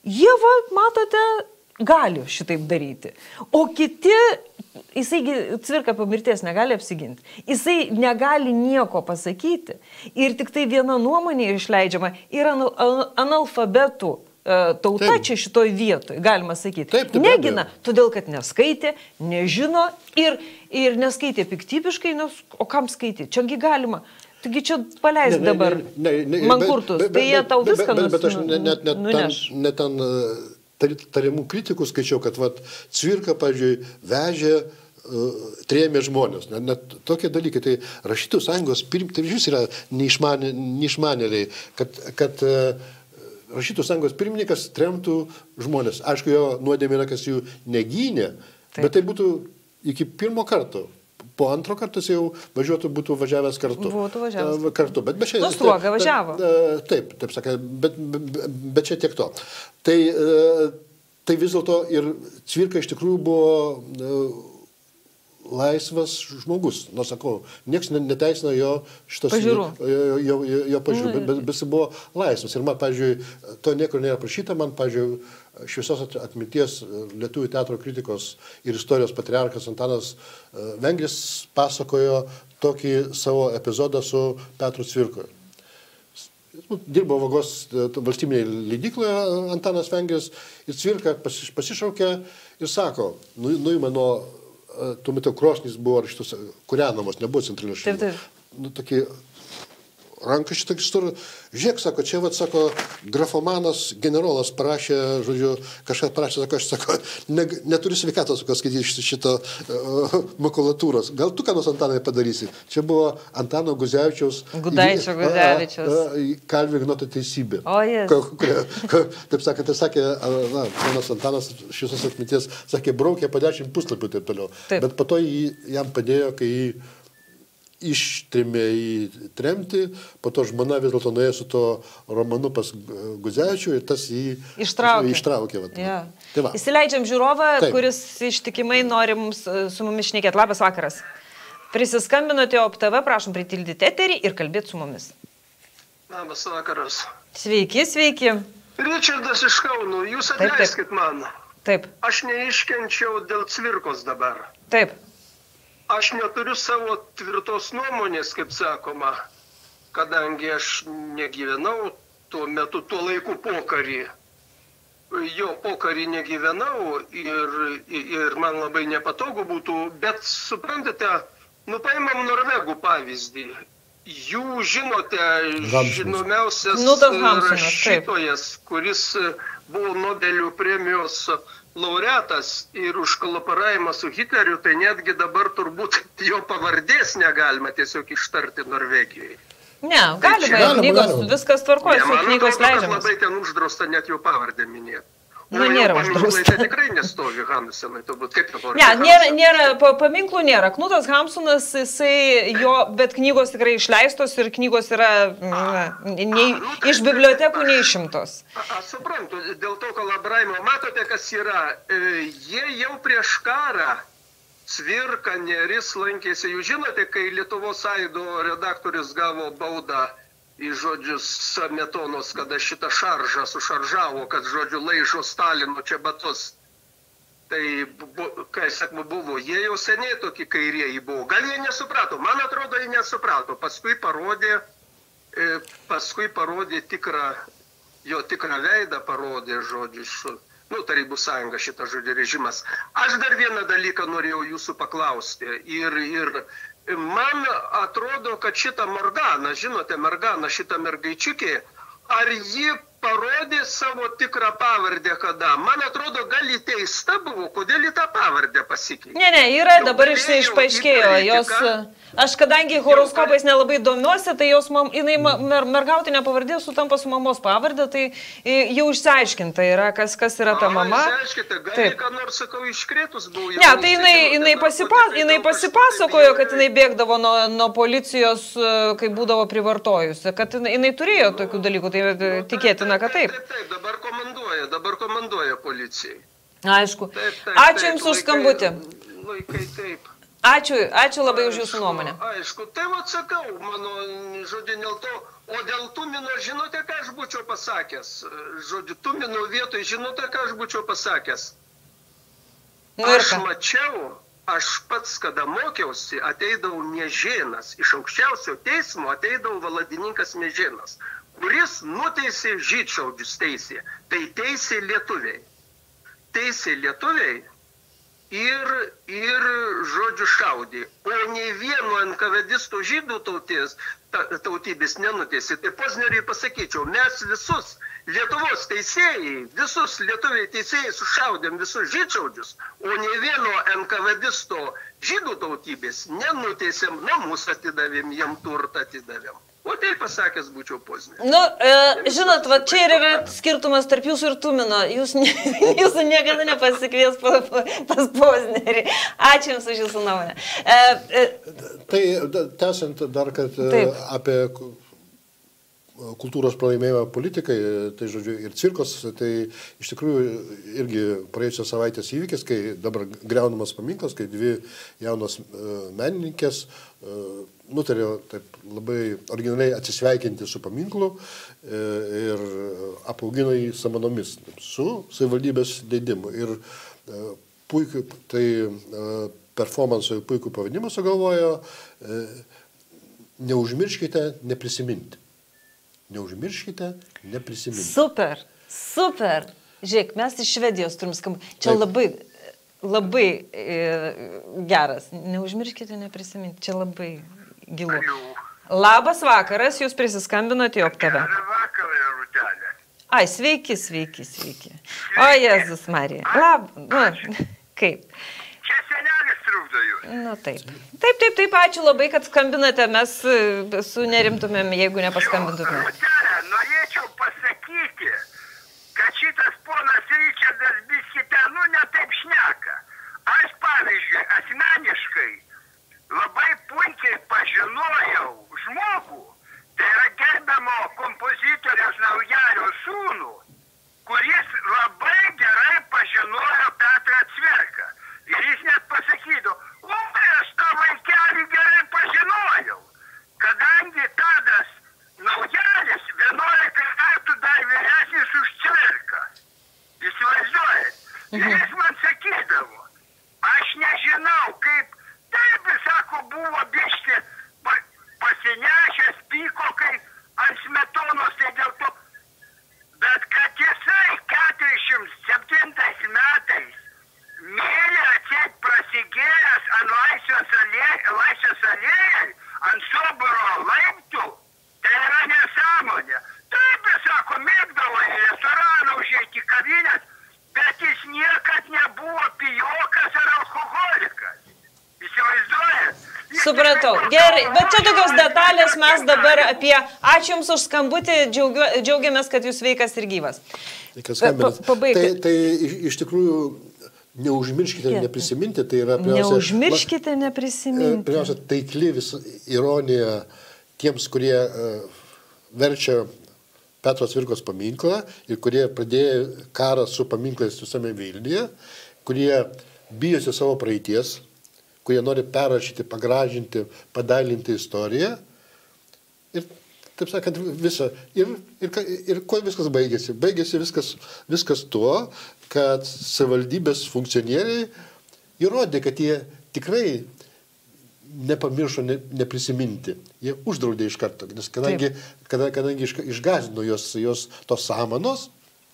jie, va, matote, gali šitaip daryti. O kiti, jisai Cvirka po mirties negali apsiginti. Jisai negali nieko pasakyti. Ir tik tai viena nuomonė išleidžiama yra analfabetų tauta taip. Čia šitoj vietoj, galima sakyti. Taip, taip, negina, todėl kad neskaitė, nežino ir, ir neskaitė piktybiškai, nes, o kam skaityti? Čiagi galima. Taigi čia paleis dabar ne, ne, ne, mankurtus, be, be, tai jie tau viską nuneš. Bet aš net, net, net, net ten tar, tariamų kritikų skaičiau, kad vat, Cvirka, pavyzdžiui, vežė, uh, trėmė žmonės. Net, net tokie dalykai. Tai rašytojų sąjungos pirmininkai, tai vis yra neišmanė, neišmanėliai, kad, kad uh, rašytojų sąjungos pirmininkas tremtų žmonės. Aišku, jo nuodėmė yra, kas jų negynė, taip. Bet tai būtų iki pirmo karto. Po antro karto jau važiuotų, būtų važiavęs kartu. Būtų važiavęs. Kartu, bet be čia... Nu, struoga važiavo. Taip, taip sakė, bet, bet, bet čia tiek to. Tai, tai vis dėlto ir Cvirka iš tikrųjų buvo laisvas žmogus. Nu, sakau, nieks neteisino jo šitos... Pažiūrų. Jo, jo, jo, jo pažiūrų, bet, bet, bet jis buvo laisvas. Ir man, pavyzdžiui, to niekur nėra prašyta, man, pavyzdžiui, Šviesos atminties lietuvių teatro kritikos ir istorijos patriarchas Antanas Vengris pasakojo tokį savo epizodą su Petru Cvirkoje. Dirbo Vagos valstybinėje leidykloje Antanas Vengris ir Cvirka pasišaukė ir sako, nu, nuima nuo, tuo metu krosnys buvo šitos kūrenamos, nebuvo centrinio šildymo. Nu, tokį ranką šitą istoriją. Žiūrėk, sako, čia, vat, sako, grafomanas, generolas parašė, žodžiu, kažką parašė, sako, aš, sako, ne, neturiu sveikatos, sako, skaityti šito uh, makulatūros. Gal tu ką nors, Antanai, padarysi? Čia buvo Antano Guzevičiaus... Gudaičio Guzevičiaus. Uh, uh, Kalvio Ignoto teisybė. O, jes. Ka, kurie, ka, taip sakė, tai sakė, na, ponas Antanas Šviesos atminties, sakė, braukė po dešimt puslapių taip toliau. Taip. Bet po to jį, jam padėjo, kai jį ištrimė į tremtį, po to žmona vis dėlto nuėjo su to romanu pas Guzevičių ir tas jį ištraukė. ištraukė vat. Ja. Tai įsileidžiam žiūrovą, taip. Kuris ištikimai nori mums, su mumis šnekėti. Labas vakaras. Prisiskambinote O P T V, prašom pritildyti eterį ir kalbėti su mumis. Labas vakaras. Sveiki, sveiki. Ričardas iš Kauno, jūs atleiskit man. Taip. Aš neiškenčiau dėl Cvirkos dabar. Taip. Aš neturiu savo tvirtos nuomonės, kaip sakoma, kadangi aš negyvenau tuo metu, tuo laiku pokarį. Jo pokarį negyvenau ir, ir man labai nepatogu būtų, bet suprantate, nu paimam Norvegų pavyzdį. Jų, žinote, žinomiausias rašytojas, kuris buvo Nobelio premijos laureatas ir už kolaboravimą su Hitleriu, tai netgi dabar turbūt jo pavardės negalima tiesiog ištarti Norvegijoje. Ne, galima, tai knygos, viskas tvarkoja, su knygos leidžiamas. Labai ten uždrausta net jo pavardę minėti. Nu, nėra uždrausta. Tai tikrai nestovi Hamsunai, turbūt kaip jo pavardė. Ne, nėra, nėra, paminklų nėra. Knutas Hamsunas, jisai, jo, bet knygos tikrai išleistos ir knygos yra na, nei, a, nu, tai, iš bibliotekų neišimtos. Aš suprantu, dėl to kolaboravimo, matote, kas yra, e, jie jau prieš karą, Cvirka, Nėris lankėsi, jūs žinote, kai Lietuvos Aido redaktorius gavo baudą į žodžius Smetonos, kada šitą šaržą sušaržavo, kad žodžiu laižo Stalino čia batus. Tai, kai sakoma, buvo, jie jau seniai tokie kairieji buvo. Gal jie nesuprato, man atrodo, jie nesuprato. Paskui parodė, paskui parodė tikrą, jo tikrą veidą parodė žodžiu, nu, Tarybų sąjunga šitą žodžiu režimas. Aš dar vieną dalyką norėjau jūsų paklausti ir, ir man atrodo, kad šitą Morganą, žinote, Morganą, šitą mergaičiukį, ar ji parodė savo tikrą pavardę kada? Man atrodo, gal į teista buvo, kodėl į tą pavardę pasikeitė? Ne, ne, yra, dabar išpaaiškėjo. Jos, aš kadangi horoskopais nelabai domiuosi, tai jos, mam, jinai mer, mergautinė pavardė sutampa su mamos pavardė, tai jau išsiaiškinta yra, kas, kas yra ta mama. Išsiaiškinta, gal ką nors, sakau, iškrėtus buvo. Ne, tai jinai, jinai, pasipas, jinai pasipasakojo, kad jinai bėgdavo nuo, nuo policijos, kai būdavo privartojusi, kad jinai, jinai turėjo tokių dalykų, tai tikėtina, kad taip. Taip, taip, dabar komanduoja, dabar komanduoja policijai. Aišku. Taip, taip, Ačiū Jums už skambutį. Laikai taip. Ačiū, ačiū labai už jūsų nuomonę. Aišku, tai atsakau, mano, žodžiu, dėl to, o dėl Tumino, žinote, ką aš būčiau pasakęs? Žodžiu, Tumino vietoj, žinote, ką aš būčiau pasakęs? Aš mačiau, aš pats, kada mokiausi, ateidavau Miežėnas, iš aukščiausio teismo ateidavau valadininkas Miežėnas, kuris nuteisė žydšaudžius teisė, tai teisė lietuviai. Teisė lietuviai. Ir, ir žodžiu šaudė. O nei vieno enkavėdistų žydų tauties, ta, tautybės nenuteisė. Tai Pozneriui pasakyčiau, mes visus Lietuvos teisėjai, visus lietuviai teisėjai sušaudėm visus žydšaudžius, o nei vieno enkavėdisto žydų tautybės nenuteisėm, namus atidavėm, jam turtą atidavėm. O tai pasakęs būčiau Pozneriui. Nu, e, žinot, va čia ir yra skirtumas tarp jūsų ir Tumino. Jūs, ne, jūsų niekada nepasikvies pas, pas Poznerį. Ačiū Jums už jūsų nuomonę. E, e, tai tęsiant dar, kad taip. Apie kultūros pralaimėjimą politikai, tai žodžiu ir cirkos, tai iš tikrųjų irgi praėjusios savaitės įvykis, kai dabar griaunamas paminklas, kai dvi jaunos menininkės nutarė taip labai originaliai atsisveikinti su paminklu ir apaugino jį samanomis su savivaldybės leidimu. Ir puikiai, tai performansui puikų pavadinimą sugalvojo, neužmirškite neprisiminti. Neužmirškite neprisiminti. Super, super. Žiūrėk, mes iš Švedijos turim skambų. Čia taip. labai... Labai e, geras. Neužmirškite neprisiminti. Čia labai gilu. Labas vakaras, jūs prisiskambinote į O P T V. Gerą vakarą, Rūtelė. Ai, sveiki, sveiki, sveiki. O, Jėzus Marija. Lab, nu, kaip? Čia senelis trukdo jūs. Nu, taip. Taip, taip, taip, ačiū labai, kad skambinate. Mes sunerimtumėm, jeigu nepaskambintumėm. Rūtelė, norėčiau pasakyti, kad šitas ponas Ričardas biskite, nu, ne taip šneka. Aš, pavyzdžiui, asmeniškai labai puikiai pažinojau žmogų, tai yra gerbiamo kompozitoriaus Naujalio sūnų, kuris labai gerai pažinojo Petrą Cvirką. Ir jis net pasakydavo, o aš tą vaikelį gerai pažinojau, kadangi Tadas Naujalis vienuolika metų dar vyresnis už Cvirką. Įsivaizduojat? Ir jis man sakydavo, aš nežinau, kaip, taip, sako, buvo biški pasinešęs, pyko, kai ant Smetonos, tai dėl to, bet kad jisai keturiasdešimt septintais metais mėlė atseit prasigėręs ant Laisvės alėjai, ant Soboro laiptų, tai yra nesąmonė. Taip, sako, mėgdavo į restoraną užeiti kavinės, bet jis niekad nebuvo pijokas ar alkoholikas. Įsivaizduojat? Supratau. Gerai, bet čia tokios detalės mes dabar apie... Ačiū Jums už skambutį, džiaugiu, džiaugiamės, kad Jūs sveikas ir gyvas. Pabaigti. Tai, tai iš, iš tikrųjų neužmirškite Kiek? neprisiminti, tai yra... Neužmirškite neprisiminti. Pirmiausia, taikli vis ironija tiems, kurie uh, verčia Petro Cvirkos paminklą ir kurie pradėjo karą su paminklais visame Vilniuje, kurie bijosi savo praeities, kurie nori perrašyti, pagražinti, padailinti istoriją. Ir, taip sakant, visą. Ir, ir, ir kuo viskas baigėsi? Baigėsi viskas, viskas tuo, kad savivaldybės funkcionieriai įrodė, kad jie tikrai nepamiršo ne, neprisiminti. Jie uždraudė iš karto, nes kadangi, kada, kadangi iš, išgąsdino jos, jos tos samanos,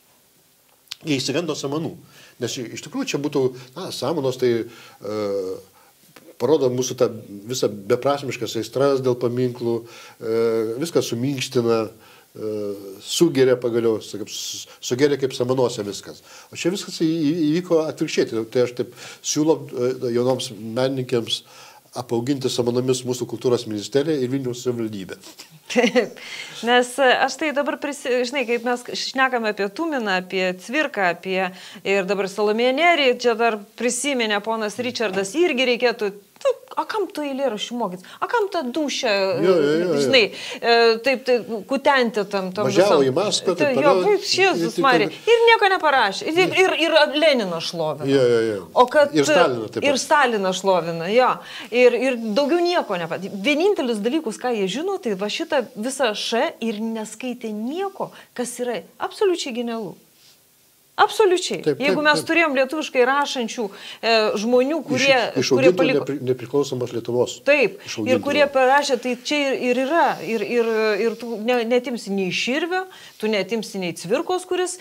jie įsigando samanų. Nes iš tikrųjų čia būtų, na, samanos tai uh, parodo mūsų tą visą beprasmiškas aistras dėl paminklų, uh, viską suminkština, uh, sugeria pagaliau, sugeria kaip samanose viskas. O čia viskas įvyko atvirkščiai. Tai aš taip siūlau uh, jaunoms menininkėms apauginti samanomis mūsų kultūros ministeriją ir Vilniaus savivaldybę. Taip, nes aš tai dabar, prisi, žinai, kaip mes šnekame apie Tuminą, apie Cvirką, apie ir dabar Salomėją Nėrį, čia dar prisiminė ponas Ričardas, irgi reikėtų Tu, a kam tu eilėraščių mokytis? A kam tą dušę, Jo, jo, jo, jo. žinai, e, taip, taip, kutenti tam tam Važiavo visam. į Maskvą, Tai, taip jo, toliau. kaip Jėzus Ir- Marija. Ir nieko neparašė. Ir, ir, ir Leniną šlovina. Jo, jo, jo. O kad, Ir Staliną taip pat. Ir Staliną šlovina, jo. Ir, ir daugiau nieko nepad. Vienintelis dalykus, ką jie žino, tai va šitą visą š ir neskaitė nieko, kas yra absoliučiai genialu. Absoliučiai. Taip, taip, Jeigu mes taip. turėjom lietuviškai rašančių e, žmonių, kurie, Iš, kurie išaugintų paliko... nepri, nepriklausomos Lietuvos. Taip, Išaugintų. ir kurie parašė, tai čia ir, ir yra. Ir, ir, ir tu ne, netimsi nei Širvio, tu netimsi nei Cvirkos, kuris...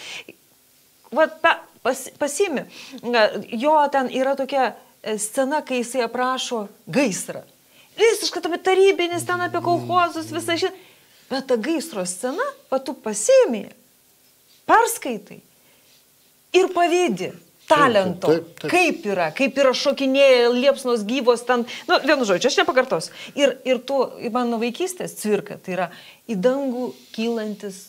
Vat, pa, pas, pasimi. Jo ten yra tokia scena, kai jisai aprašo gaisrą. Visiškai tame tarybinis, ten apie kolchozus, visą šitą. Bet ta gaisro scena, va tu pasimi, perskaitai. Ir pavydį talento, Taip, taip, taip. kaip yra, kaip yra šokinėję liepsnos gyvos ten, nu, vienu žodžiu, aš nepakartosiu. Ir, ir tu, man nuo vaikystės Cvirka, tai yra į dangų kylantis,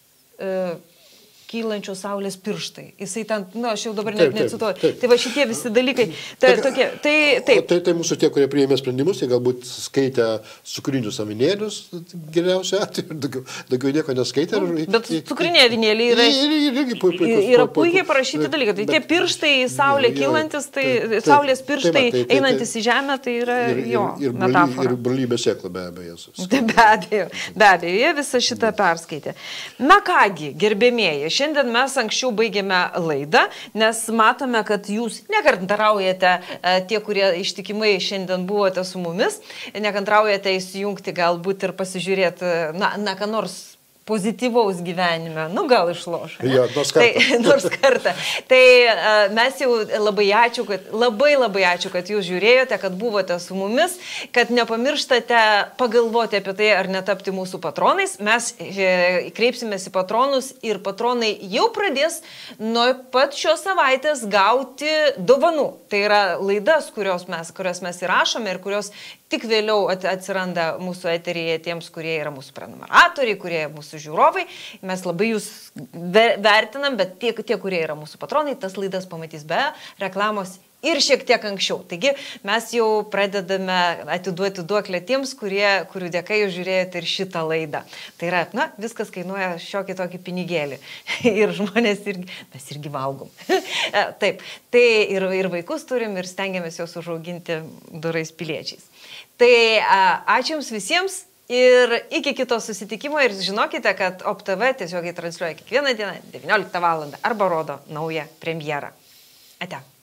e, kylančios saulės pirštai. Jisai ten, na, nu, aš jau dabar net Taip, taip, necituoju. taip. Tai va šitie visi dalykai, tai, tokie, tai taip. O tai, tai mūsų tie, kurie priėmė sprendimus, tai galbūt skaitė cukrinius avinėlius geriausiu atveju, daugiau, daugiau nieko neskaitė. Ir, Bet cukrinė avinėlė yra, ir, ir, ir, pu- puikus, yra pu- puikiai puiku. parašyti dalykai. Tai tie Bet- pirštai į saulę Jo, jo, kylantis, tai taip, taip, saulės taip, pirštai tai va, tai- tai- einantis į žemę, tai yra ir, ir, jo ir, broly- metafora. ir brolybė sėkla be abejo. Tai be abejo, be abejo, jie visą šitą perskaitė. Na kągi, gerbėmieji, šiandien mes anksčiau baigėme laidą, nes matome, kad jūs nekantraujate, e, tie, kurie ištikimai šiandien buvote su mumis, nekantraujate įsijungti galbūt ir pasižiūrėti, na, na ką nors pozityvaus gyvenime, nu gal išloš. Jo, nors kartą. Tai, nors kartą. Tai a, mes jau labai ačiū, kad, labai labai ačiū, kad jūs žiūrėjote, kad buvote su mumis, kad nepamirštate pagalvoti apie tai, ar netapti mūsų patronais. Mes e, kreipsimės į patronus ir patronai jau pradės nuo pat šios savaitės gauti dovanų. Tai yra laidas, kurios mes, kurios mes įrašome ir kurios tik vėliau atsiranda mūsų eteryje tiems, kurie yra mūsų prenumeratoriai, kurie yra mūsų žiūrovai. Mes labai jūs vertinam, bet tie, tie, kurie yra mūsų patronai, tas laidas pamatys be reklamos ir šiek tiek anksčiau. Taigi mes jau pradedame atiduoti duoklę tiems, kurie, kurių dėka jūs žiūrėjote ir šitą laidą. Tai yra, na, viskas kainuoja šiokį tokį pinigėlį. Ir žmonės irgi, mes irgi valgom. Taip, tai ir, ir vaikus turim ir stengiamės juos užauginti dorais piliečiais. Tai a, ačiū Jums visiems ir iki kito susitikimo ir žinokite, kad O P T V tiesiogiai transliuoja kiekvieną dieną devynioliktą valandą arba rodo naują premjerą. Ate.